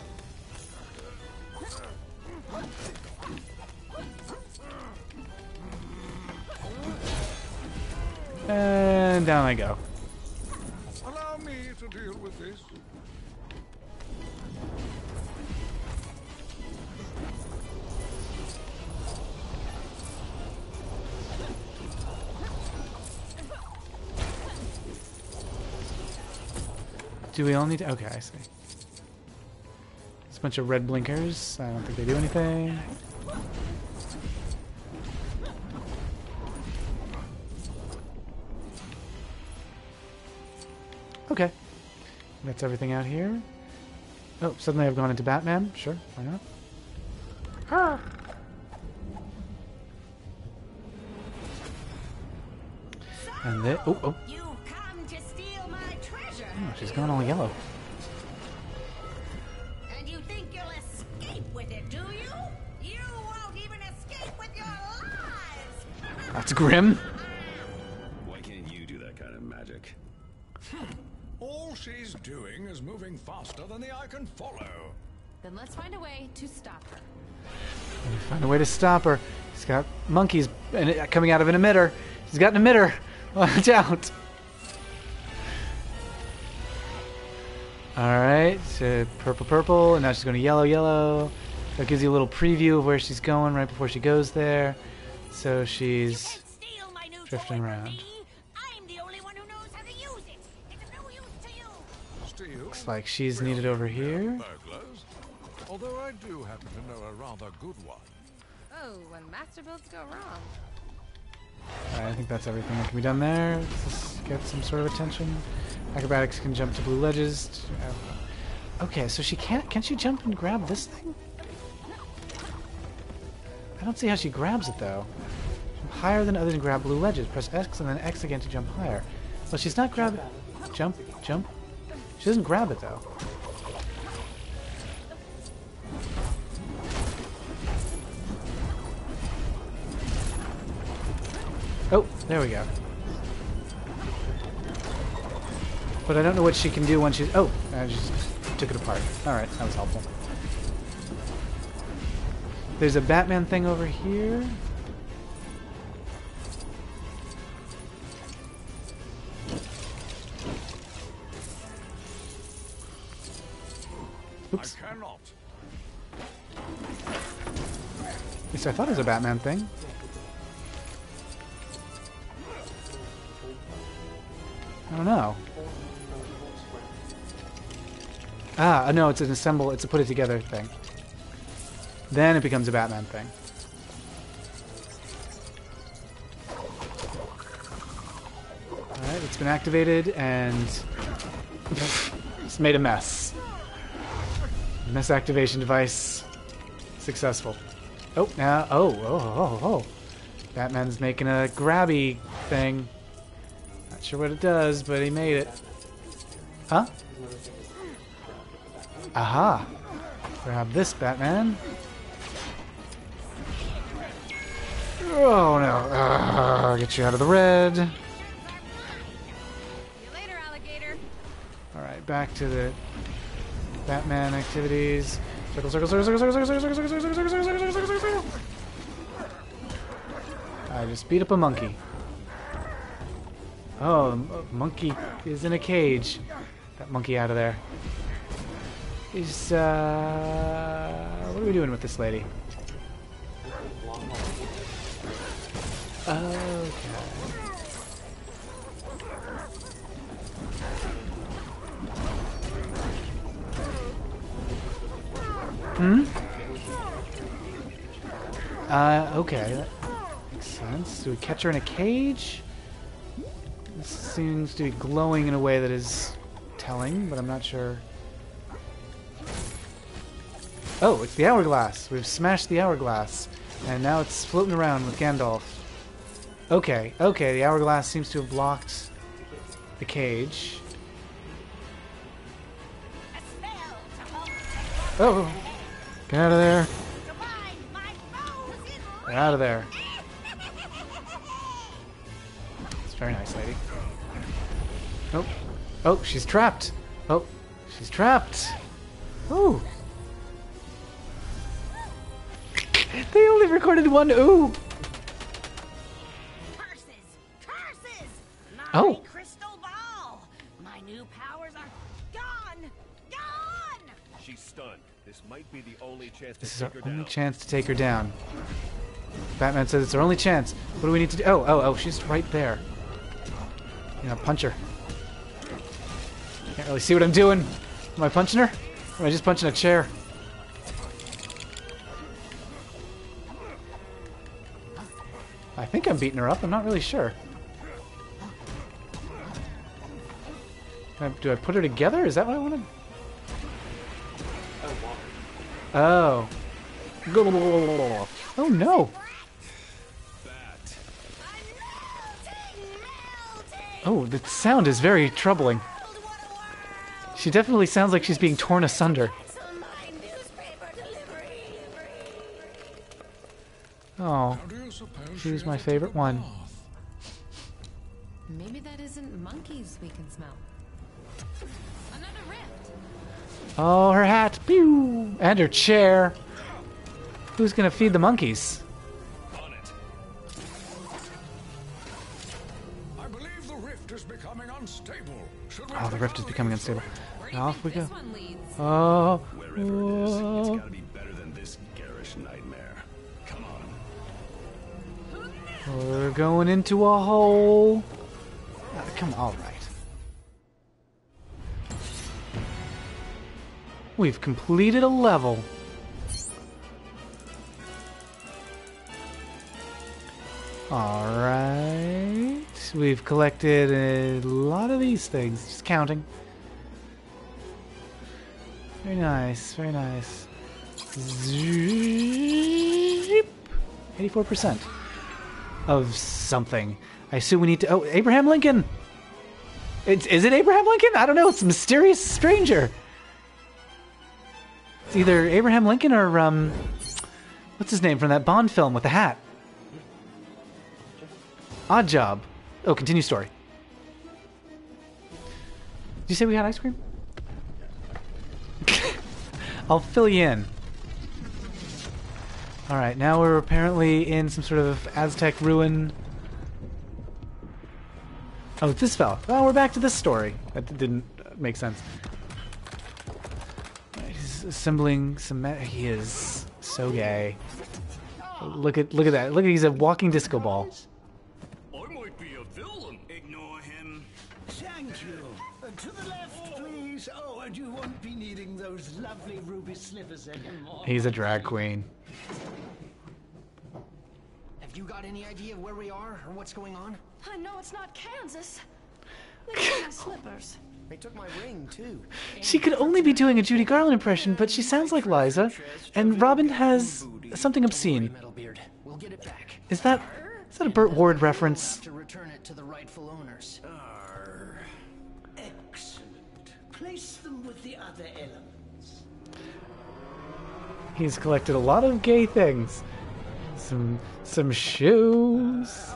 And down I go. Allow me to deal with this. Do we all need to... Okay, I see. It's a bunch of red blinkers. I don't think they do anything. Okay. That's everything out here. Oh, suddenly I've gone into Batman. Sure, why not? Ah. And then... Oh, oh. You've come to steal my treasure. Oh, she's gone all yellow. And you think you'll escape with it, do you? You won't even escape with your lives. That's grim. Why can't you do that kind of magic? All she's doing is moving faster than the eye can follow. Then let's find a way to stop her. Let me find a way to stop her. He's got monkeys in it, coming out of an emitter. He's got an emitter. Watch out. Alright, so purple, purple, and now she's going to yellow, yellow. That gives you a little preview of where she's going right before she goes there. So she's drifting around. Looks like she's needed over here. Burglars. Although I do happen to know a rather good one. Oh, when master builds go wrong. Alright, I think that's everything that can be done there. Let's just get some sort of attention. Acrobatics can jump to blue ledges. Okay, so she can't... Can she jump and grab this thing? I don't see how she grabs it, though. Jump higher than others and grab blue ledges. Press X and then X again to jump higher. Well, she's not grabbing... Jump, jump. She doesn't grab it, though. Oh, there we go. But I don't know what she can do when she... Oh, I just took it apart. Alright, that was helpful. There's a Batman thing over here. Oops. I cannot. At least I thought it was a Batman thing. I don't know. Ah, no, it's an assemble, it's a put it together thing. Then it becomes a Batman thing. Alright, it's been activated and it's made a mess. Mess activation device successful. Oh, now, oh, oh, oh, oh. Batman's making a grabby thing. Not sure what it does, but he made it. Huh? Aha! Grab this, Batman. Oh no! Uh, get you out of the red. See you later, alligator. All right, back to the Batman activities. Circle, circle, circle, circle, circle, circle, circle, circle, circle, circle, circle, circle, circle, circle, circle. I just beat up a monkey. Oh, the monkey is in a cage. That monkey out of there. Is, uh... what are we doing with this lady? Okay. Hmm? Uh, okay. That makes sense. Do we catch her in a cage? This seems to be glowing in a way that is telling, but I'm not sure. Oh, it's the hourglass. We've smashed the hourglass. And now it's floating around with Gandalf. Okay, okay, the hourglass seems to have blocked the cage. Oh, get out of there. Get out of there. It's very nice, lady. Oh. Oh, she's trapped. Oh, she's trapped. Ooh. They only recorded one ooh. Curses! Curses! My Oh. crystal ball! My new powers are gone! Gone! She's stunned. This might be the only chance to This is our take her only down. chance to take her down. Batman says it's our only chance. What do we need to do? Oh, oh, oh, she's right there. You know, punch her. Can't really see what I'm doing. Am I punching her? Or am I just punching a chair? I think I'm beating her up. I'm not really sure. Can I- Do I put her together? Is that what I wanted? Oh. Oh no. Oh, the sound is very troubling. She definitely sounds like she's being torn asunder. Oh, she was my favorite one. Maybe that isn't monkeys we can smell. Another rift. Oh, her hat. Pew! And her chair. Who's gonna feed the monkeys? On it. I believe the rift is becoming unstable. Should we Oh, the take rift is our becoming leave from unstable. Where do you Off we think go. this one leads? Oh. Wherever it is, it's Whoa. gotta be better than this garish nightmare. Come on. We're going into a hole. Ah, come on, all right. We've completed a level. All right. We've collected a lot of these things. Just counting. Very nice. Very nice. Zip. eighty-four percent of something. I assume we need to... Oh, Abraham Lincoln! It's, is it Abraham Lincoln? I don't know. It's a mysterious stranger. It's either Abraham Lincoln or, um... what's his name from that Bond film with the hat? Odd Job. Oh, continue story. Did you say we had ice cream? I'll fill you in. Alright, now we're apparently in some sort of Aztec ruin. Oh, it's this fella. Oh, we're back to this story. That didn't make sense. He's assembling some... Ma he is so gay. Look at look at that. Look at he's a walking disco ball. I might be a villain. Ignore him. Thank you. Uh, to the left, please. Oh, and you won't be needing those lovely ruby slippers anymore. He's a drag queen. Have you got any idea of where we are or what's going on? I know it's not Kansas. Look at my slippers. They took my ring, too. She could only be doing a Judy Garland impression, but she sounds like Liza, and Robin has something obscene. We'll get it back. Is that is that a Burt Ward reference? To return it to the rightful owners. Arr. Excellent. Place them with the other elements. He's collected a lot of gay things. Some some shoes.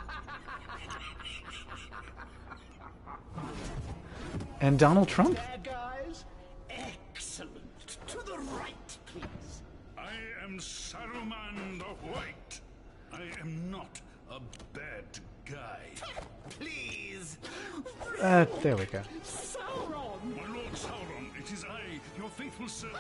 And Donald Trump. Bad guys? Excellent. To the right, please. I am Saruman the White. I am not a bad guy. Please. Uh, there we go. Sauron! My Lord Sauron, it is I, your faithful servant.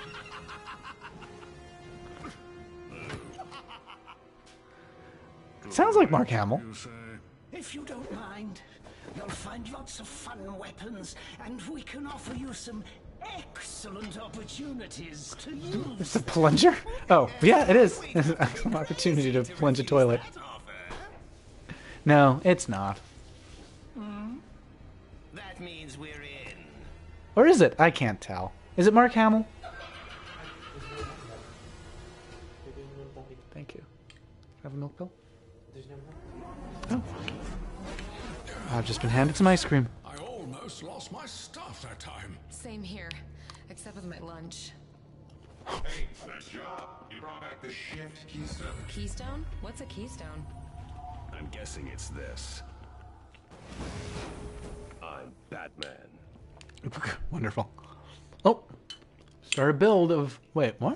Sounds like Mark Hamill. You say? If you don't mind, you'll find lots of fun weapons, and we can offer you some excellent opportunities to use. It's a plunger? Oh, yeah, it is. It's an excellent opportunity to plunge a toilet. No, it's not. That means we're in. Or is it? I can't tell. Is it Mark Hamill? Thank you. Have a milk pill? Oh. I've just been handed some ice cream. I almost lost my stuff that time. Same here, except with my lunch. Hey, nice job. You brought back the shift keystone. Keystone? What's a keystone? I'm guessing it's this. I'm Batman. Wonderful. Oh, start a build of. Wait, what?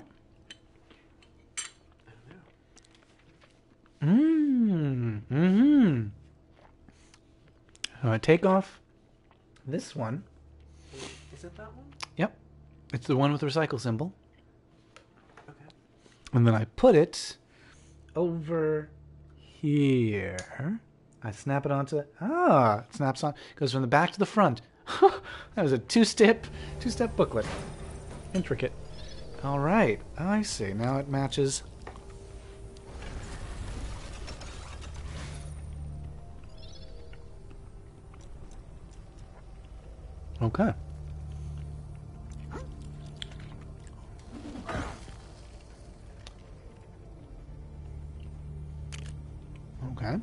Mmm. Mm-hmm. So I take off this one. Is it that one? Yep. It's the one with the recycle symbol. Okay. And then I put it over here. I snap it onto... Ah, it snaps on. Goes from the back to the front. That was a two-step, two-step booklet. Intricate. All right. I see. Now it matches... Okay. Okay.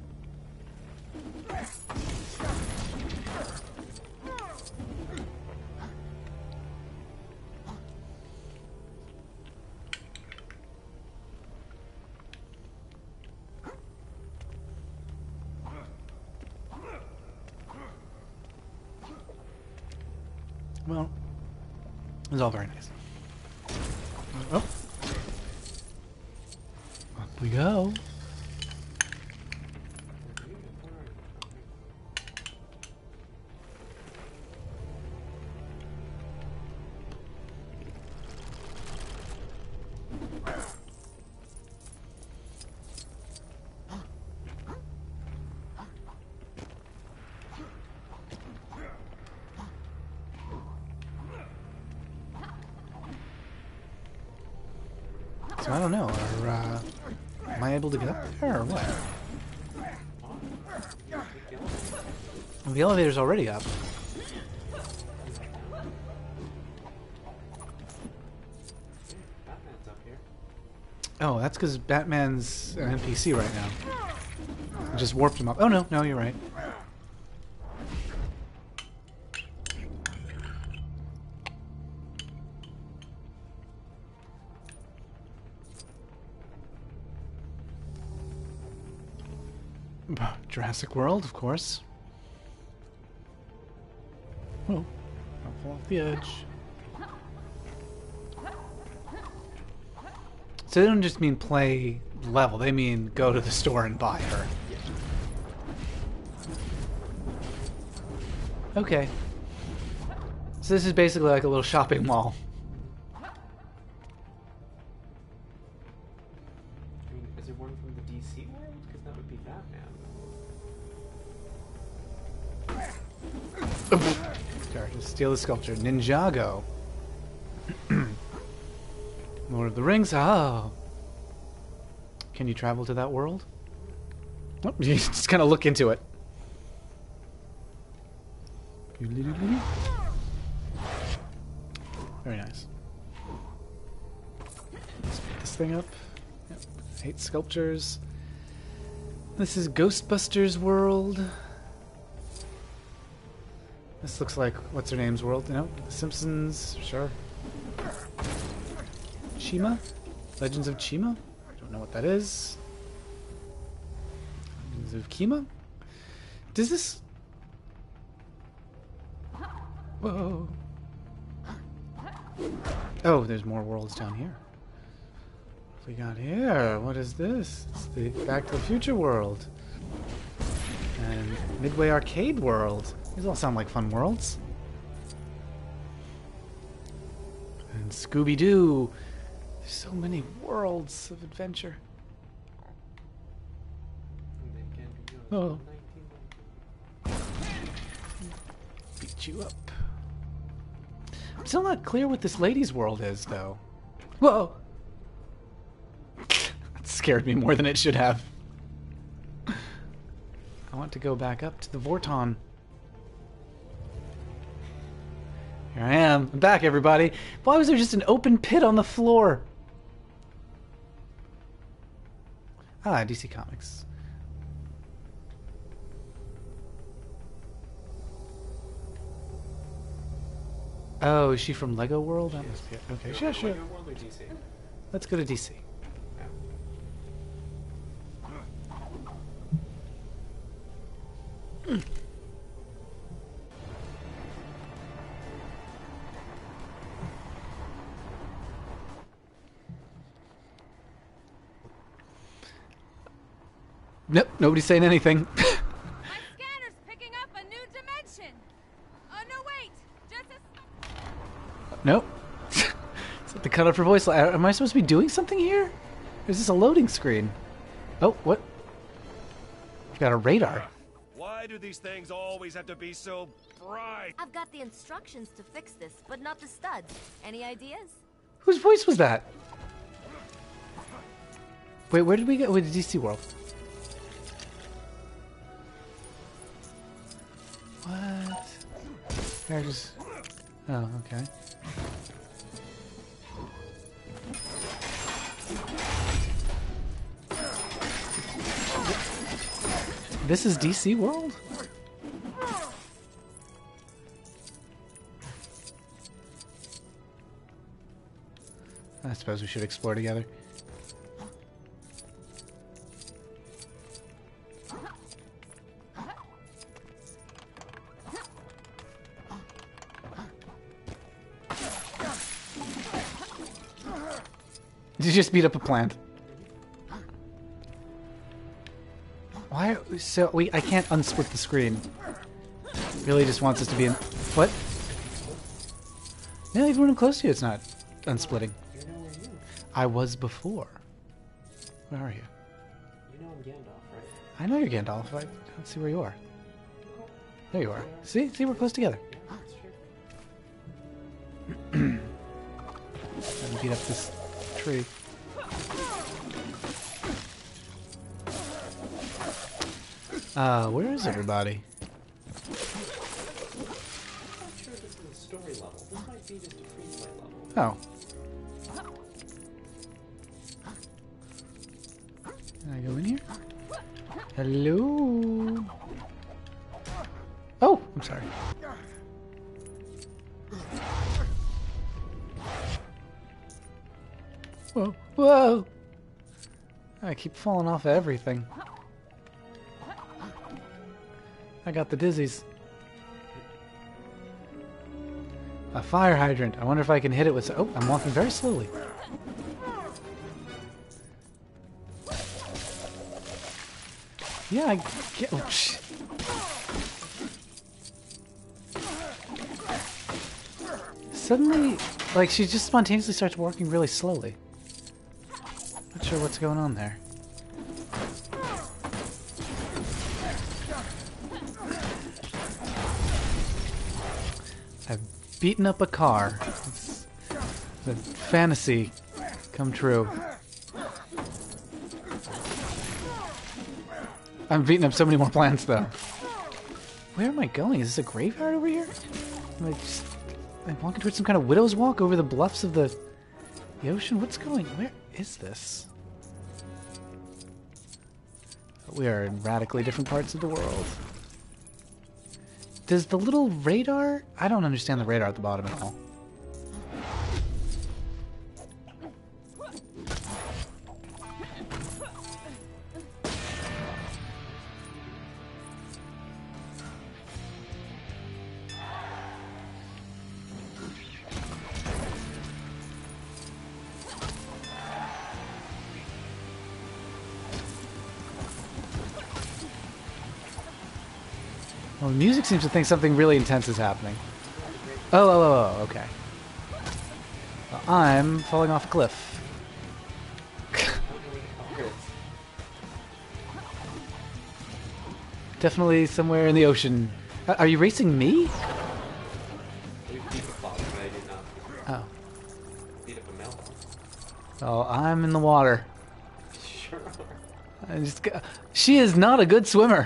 Well, it's all very nice. Oh. Up we go. So I don't know. Are, uh, am I able to get up there or what? Well, the elevator's already up. Batman's up here. Oh, that's because Batman's an N P C right now. I just warped him up. Oh no, no, you're right. Jurassic World, of course. Oh, I'll fall off the edge. So they don't just mean play level, they mean go to the store and buy her. Okay. So this is basically like a little shopping mall. I mean, is there one from the D C world? Because that would be Batman. Sorry, just steal the sculpture. Ninjago. Lord of the Rings. Oh. Can you travel to that world? Oh, you just kind of look into it. Very nice. Let's pick this thing up. Yep. Hate sculptures. This is Ghostbusters world. This looks like what's her name's world, you know? The Simpsons, sure. Chima? Legends of Chima? I don't know what that is. Legends of Kima? Does this... Whoa. Oh, there's more worlds down here. What we got here? What is this? It's the Back to the Future world. And Midway Arcade world. These all sound like fun worlds. And Scooby-Doo. There's so many worlds of adventure. Oh. Beat you up. I'm still not clear what this lady's world is, though. Whoa! That scared me more than it should have. I want to go back up to the Vorton. Here I am. I'm back, everybody. Why was there just an open pit on the floor? Ah, D C Comics. Oh, is she from Lego World? That must be it. Okay, sure, sure. Lego World or D C? Let's go to D C. Mm. Nope, nobody's saying anything. My scanner's picking up a new dimension. Oh no, wait, just a... Nope. Is that the cutoff for voice? Am I supposed to be doing something here? Or is this a loading screen? Oh, what? I've got a radar. Why do these things always have to be so bright? I've got the instructions to fix this, but not the studs. Any ideas? Whose voice was that? Wait, where did we go? Wait, the D C World. What? There's... Oh, okay. This is D C World? I suppose we should explore together. Did you just beat up a plant? Why? So we? I can't unsplit the screen. Really, just wants us to be in. What? No, even when I'm close to you, it's not unsplitting. I was before. Where are you? You know I'm Gandalf, right? I know you're Gandalf. I don't see where you are. There you are. See? See, we're close together. Let me beat up this tree. Uh, where is everybody? I'm not sure if this is a story level. This might be just a free play level. Oh. Can I go in here? Hello? Oh, I'm sorry. Whoa, whoa! I keep falling off of everything. I got the dizzies. A fire hydrant. I wonder if I can hit it with... Oh, I'm walking very slowly. Yeah, I get... Oh, shit. Suddenly, like, she just spontaneously starts walking really slowly. Not sure what's going on there. I've beaten up a car. It's the fantasy come true. I'm beating up so many more plants, though. Where am I going? Is this a graveyard over here? Am I just... I'm walking towards some kind of widow's walk over the bluffs of the... the ocean? What's going... Where is this? We are in radically different parts of the world. Does the little radar... I don't understand the radar at the bottom at all. Well, the music seems to think something really intense is happening. Oh, oh, oh, oh, okay. Well, I'm falling off a cliff. Definitely somewhere in the ocean. Uh, are you racing me? Oh. Oh, I'm in the water. Sure. I just, she is not a good swimmer.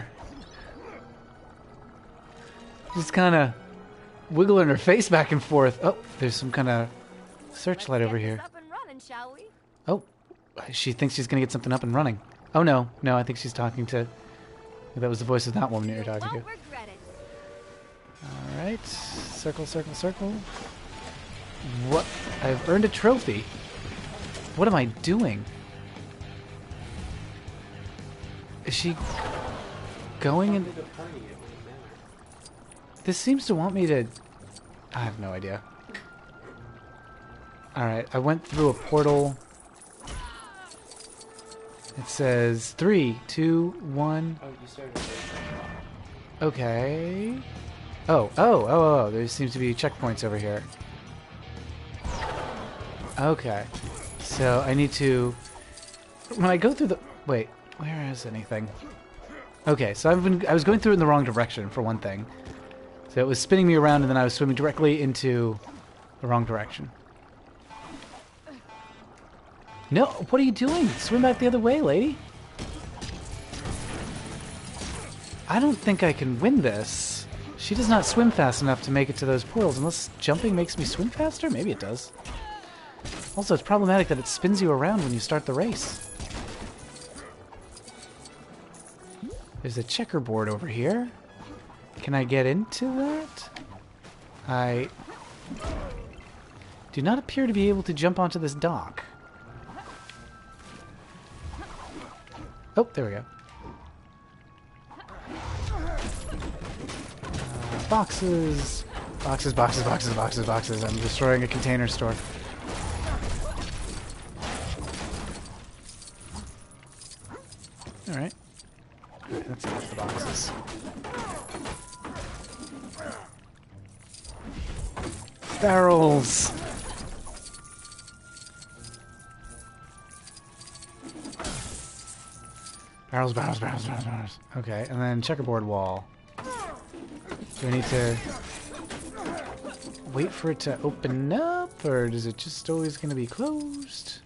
Just kind of wiggling her face back and forth. Oh, there's some kind of searchlight over here. Up and running, shall we? Oh, she thinks she's going to get something up and running. Oh, no. No, I think she's talking to... That was the voice of that woman you were talking to. Regret it. All right. Circle, circle, circle. What? I've earned a trophy. What am I doing? Is she going in? This seems to want me to... I have no idea. Alright, I went through a portal. It says three, two, one. Oh, you started. Okay. Oh, oh, oh, oh, there seems to be checkpoints over here. Okay. So I need to... When I go through the... Wait, where is anything? Okay, so I've been... I was going through it in the wrong direction, for one thing. So it was spinning me around, and then I was swimming directly into the wrong direction. No, what are you doing? Swim back the other way, lady. I don't think I can win this. She does not swim fast enough to make it to those portals, unless jumping makes me swim faster? Maybe it does. Also, it's problematic that it spins you around when you start the race. There's a checkerboard over here. Can I get into that? I do not appear to be able to jump onto this dock. Oh, there we go. Uh, boxes. Boxes, boxes, boxes, boxes, boxes. I'm destroying a container store. Alright. Alright, that's enough of the boxes. Barrels! Barrels, barrels, barrels, barrels, barrels. Okay, and then checkerboard wall. Do I need to wait for it to open up, or is it just always going to be closed?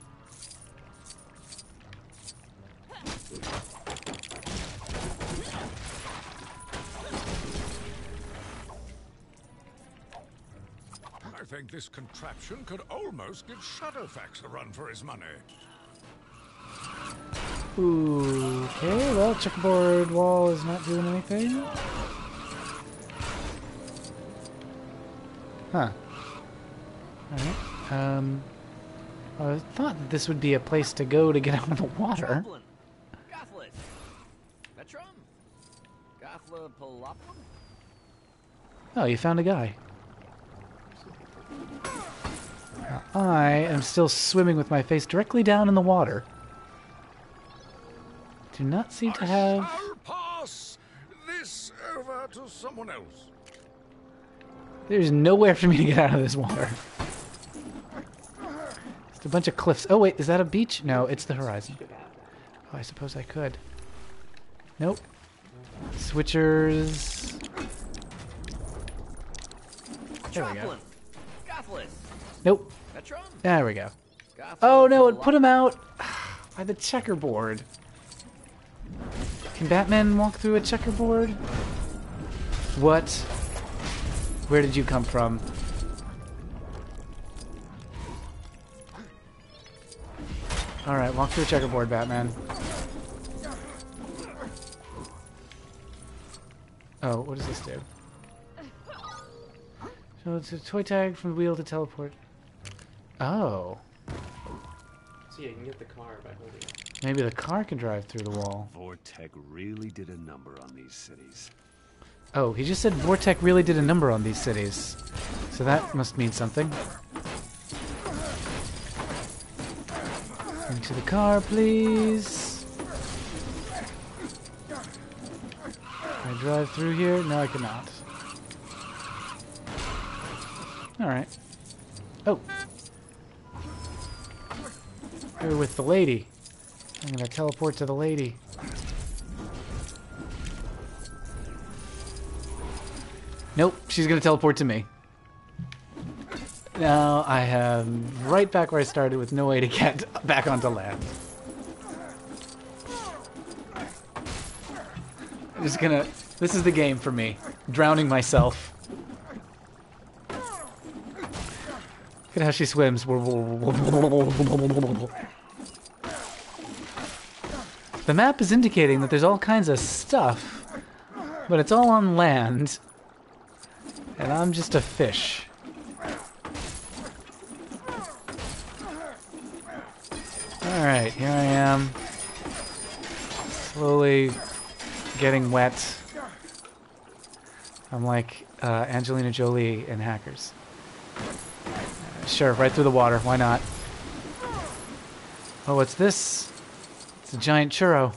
I think this contraption could almost give Shadowfax a run for his money. Ooh, okay, well, checkerboard wall is not doing anything. Huh. Alright, um... I thought this would be a place to go to get out of the water. Oh, you found a guy. Now, I am still swimming with my face directly down in the water. Do not seem to have... I'll pass this over to someone else. There's nowhere for me to get out of this water. Just a bunch of cliffs. Oh wait, is that a beach? No, it's the horizon. Oh, I suppose I could. Nope. Switchers. There we go. Nope. There we go. Oh no, it put him out by the checkerboard. Can Batman walk through a checkerboard? What? Where did you come from? Alright, walk through a checkerboard, Batman. Oh, what does this do? So it's a toy tag from the wheel to teleport. Oh. So yeah, you can get the car by holding it. Maybe the car can drive through the wall. Vortec really did a number on these cities. Oh, he just said Vortec really did a number on these cities. So that must mean something. Into the car, please. Can I drive through here? No, I cannot. Alright. Oh. Here with the lady. I'm gonna teleport to the lady. Nope, she's gonna teleport to me. Now I am right back where I started with no way to get back onto land. I'm just gonna... This is the game for me. Drowning myself. Look at how she swims. The map is indicating that there's all kinds of stuff, but it's all on land, and I'm just a fish. Alright, here I am. Slowly getting wet. I'm like uh, Angelina Jolie in Hackers. Uh, sure, right through the water. Why not? Oh, what's this? It's a giant churro.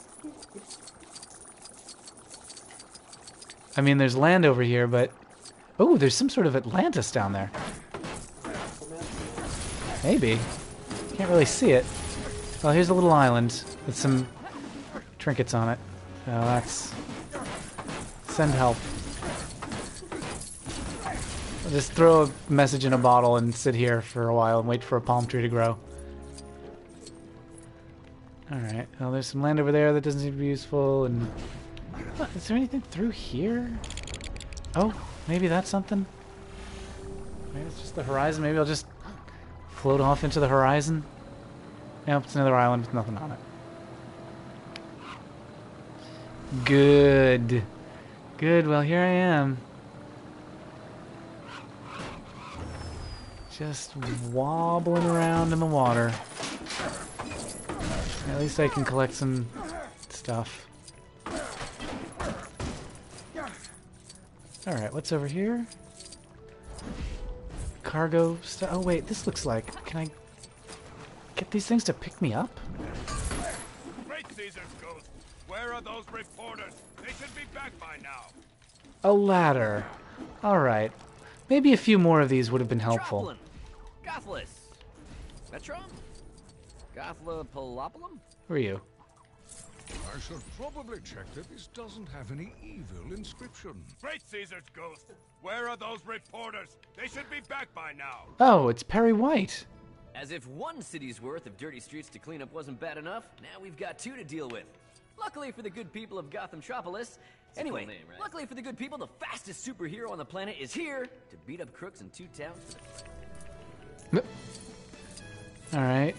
I mean, there's land over here, but... Oh, there's some sort of Atlantis down there. Maybe. Can't really see it. Well, here's a little island with some trinkets on it. Oh, that's... Send help. I'll just throw a message in a bottle and sit here for a while and wait for a palm tree to grow. Alright, well, there's some land over there that doesn't seem to be useful, and... What, is there anything through here? Oh, maybe that's something? Maybe it's just the horizon. Maybe I'll just float off into the horizon. Nope, it's another island with nothing on it. Good. Good, well, here I am. Just wobbling around in the water. At least I can collect some stuff. Alright, what's over here? Cargo stuff. Oh wait, this looks like... Can I get these things to pick me up? Great Caesar's ghost! Where are those reporters? They should be back by now. A ladder. Alright. Maybe a few more of these would have been helpful. Gothless. Metron? Gothlopolopolum? Who are you? I should probably check that this doesn't have any evil inscription. Great Caesar's ghost! Where are those reporters? They should be back by now. Oh, it's Perry White. As if one city's worth of dirty streets to clean up wasn't bad enough, now we've got two to deal with. Luckily for the good people of Gothamtropolis, anyway, cool name, right? Luckily for the good people, the fastest superhero on the planet is here to beat up crooks in two towns. Alright.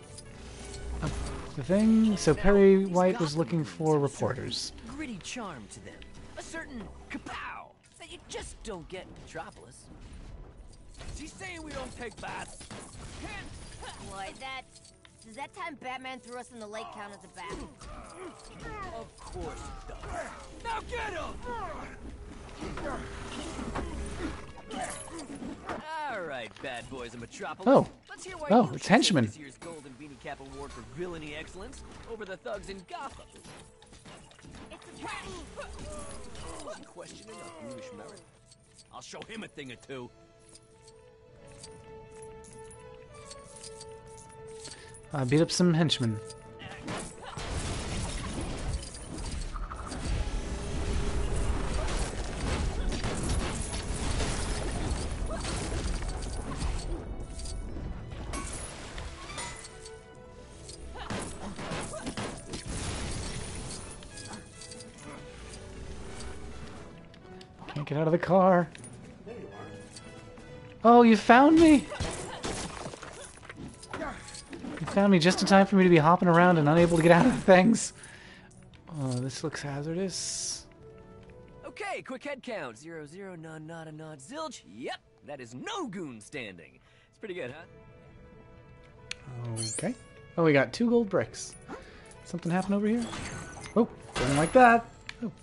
The thing, so Perry White was looking for reporters. Gritty charm to them. A certain kapow that you just don't get in Metropolis. She's saying we don't take baths. Why, that... Does that time Batman threw us in the lake count as a bath? Of course it does. Now get him! All right, bad boys of Metropolis. Oh. Let's hear why Oh, you it's should henchmen. take this year's Golden Beanie Cap Award for villainy excellence over the thugs in Gotham. It's a trap. Questioning our foolish merit. I'll show him a thing or two. I beat up some henchmen. Can't get out of the car. Oh, you found me! You found me just in time for me to be hopping around and unable to get out of the things. Oh, this looks hazardous. Okay, quick head count. Zero, zero, none, not a nod, zilch. Yep, that is no goon standing. It's pretty good, huh? Okay. Oh, we got two gold bricks. Something happen over here? Oh, didn't like that. Oh.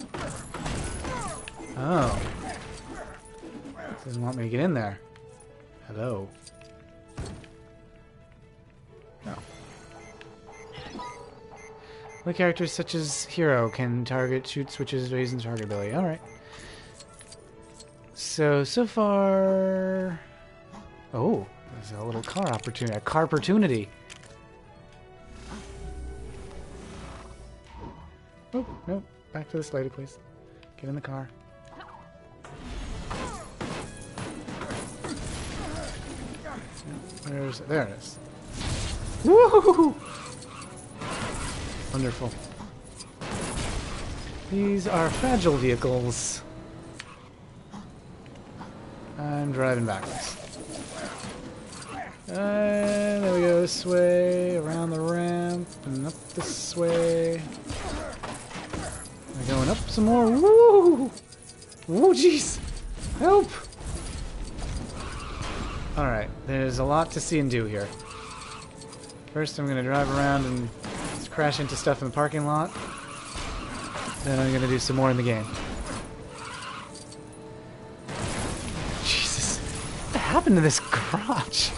Oh. Doesn't want me to get in there. Hello. No. The characters such as Hero can target, shoot, switches, raise, and target ability. Alright. So, so far... Oh, there's a little car opportunity. A car opportunity. Oh, no. Back to this lady, please. Get in the car. There's, there it is. Woohoo! Wonderful. These are fragile vehicles. I'm driving backwards. And there we go, this way, around the ramp, and up this way. We're going up some more. Woo! Woo, jeez! Help! Alright, there's a lot to see and do here. First, I'm gonna drive around and just crash into stuff in the parking lot. Then I'm gonna do some more in the game. Jesus, what happened to this garage?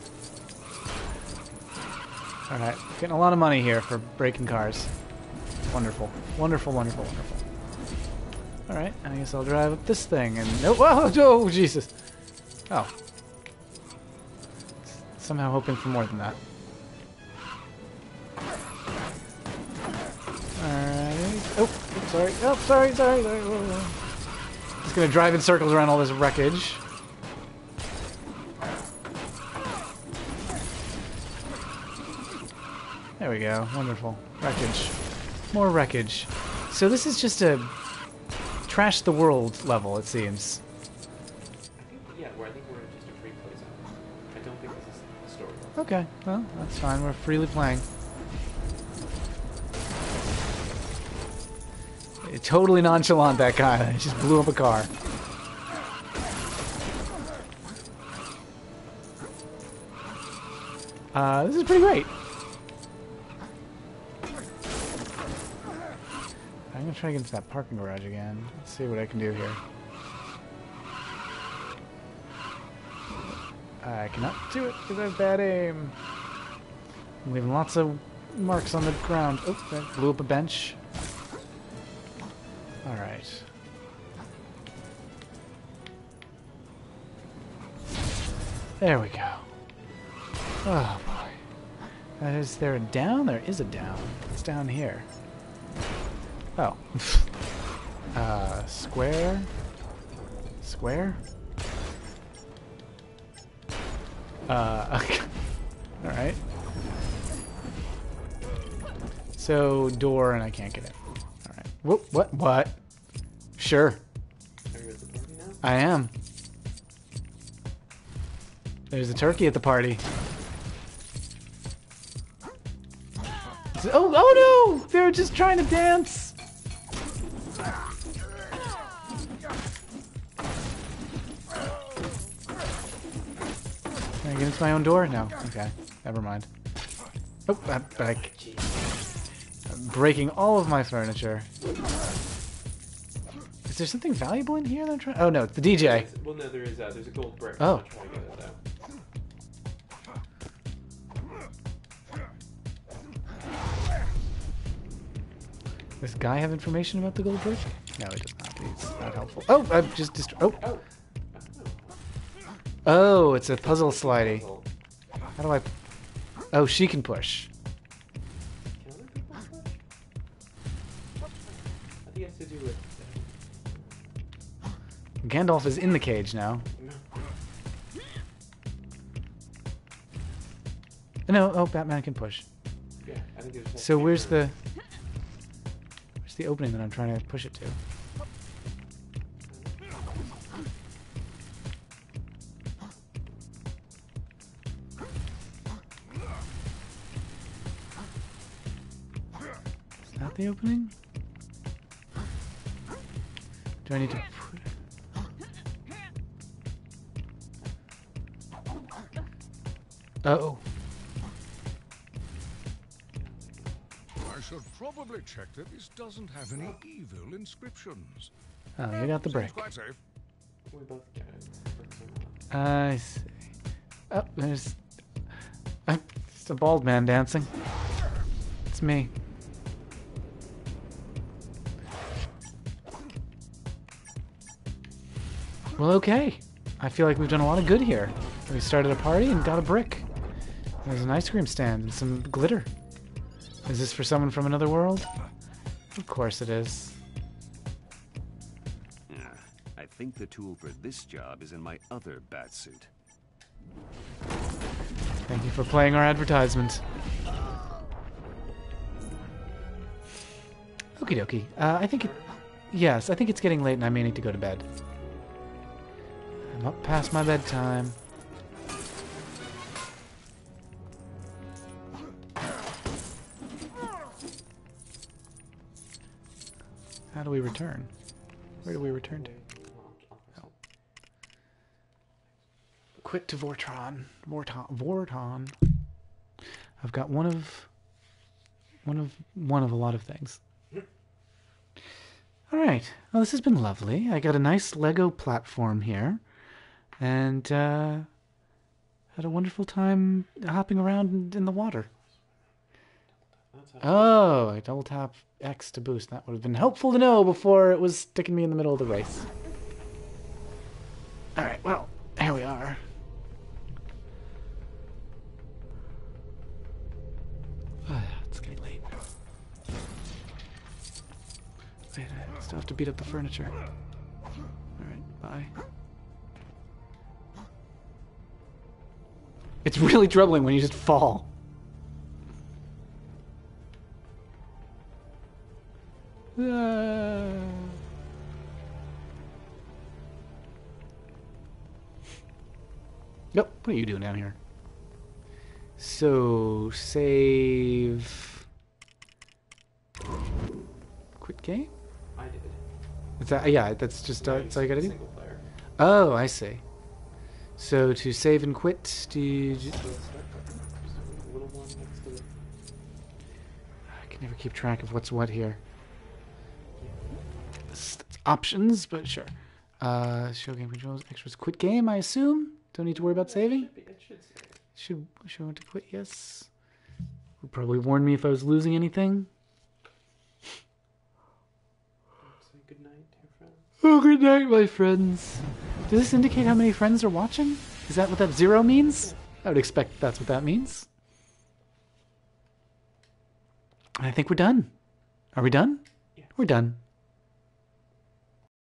All right, getting a lot of money here for breaking cars. Wonderful, wonderful, wonderful, wonderful. All right, I guess I'll drive up this thing and no, oh, oh, Jesus! Oh, somehow hoping for more than that. Alright. Oh, oops, sorry. Oh, sorry, sorry, sorry. Whoa, whoa. Just gonna drive in circles around all this wreckage. There we go. Wonderful. Wreckage. More wreckage. So this is just a trash the world level, it seems. I think, yeah, where I think we're in just a free play zone. I don't think this is the story. Okay, well, that's fine. We're freely playing. Totally nonchalant, that guy. He just blew up a car. Uh, this is pretty great. I'm gonna try to get into that parking garage again. Let's see what I can do here. I cannot do it because I have bad aim. I'm leaving lots of marks on the ground. Oh, that blew up a bench. Alright. There we go. Oh boy. Uh, is there a down? There is a down. It's down here. Oh. uh, square? Square? Uh, okay. Alright. So, door, and I can't get in. Alright. Whoop, what? What? Sure. Are you at the party now? I am. There's a turkey at the party. Oh, oh no! They're just trying to dance! Can I get into my own door? No. Okay. Never mind. Oh, I'm back. I'm breaking all of my furniture. Is there something valuable in here that I'm trying? Oh no, it's the D J. Well, no, there is. Uh, there's a gold brick. Oh. I'm trying to get it though. Does this guy have information about the gold brick? No, he does not. He's not helpful. Oh, I've just dist- Oh. Oh. Oh, it's a puzzle slidey. How do I... Oh, she can push. Can other people push? I think it has to do with... Gandalf is in the cage now. No, oh, Batman can push. Yeah, I think it's just... So where's the... Where's the opening that I'm trying to push it to? Is that the opening? Do I need to put... Oh. I should probably check that this doesn't have any evil inscriptions. Oh, you got the brick. Seems quite safe. We both get it. I see. Oh, there's... Uh, it's a bald man dancing. It's me. Well, okay. I feel like we've done a lot of good here. We started a party and got a brick. There's an ice cream stand and some glitter. Is this for someone from another world? Of course it is. Yeah, I think the tool for this job is in my other bat suit. Thank you for playing our advertisement. Okie dokie. Uh, I think it... Yes, I think it's getting late and I may need to go to bed. I'm up past my bedtime. How do we return? Where do we return to? Oh. Quit to Vortron. Vorton. Vorton. I've got one of one of one of a lot of things. All right. Well, this has been lovely. I got a nice Lego platform here, and uh, had a wonderful time hopping around in the water. Oh, I double tap X to boost. That would have been helpful to know before it was sticking me in the middle of the race. All right. Well, here we are. Oh, it's getting late. Wait, I still have to beat up the furniture. Alright, bye. It's really troubling when you just fall. Ah. Yep, what are you doing down here? So, save... Quit game? I did. Is that, yeah, that's just uh, No, that's all you gotta do? single player. Oh, I see. So, to save and quit, do you... Just... Little one next to it. I can never keep track of what's what here. It's, it's options, but sure. Uh, show game controls, extras, quit game, I assume? Don't need to worry about saving? It should, be, it should save. Should, should I want to quit? Yes. Would probably warn me if I was losing anything. Say good night, dear friends. Oh, good night, my friends. Does this indicate how many friends are watching? Is that what that zero means? I would expect that's what that means. I think we're done. Are we done? Yeah. We're done.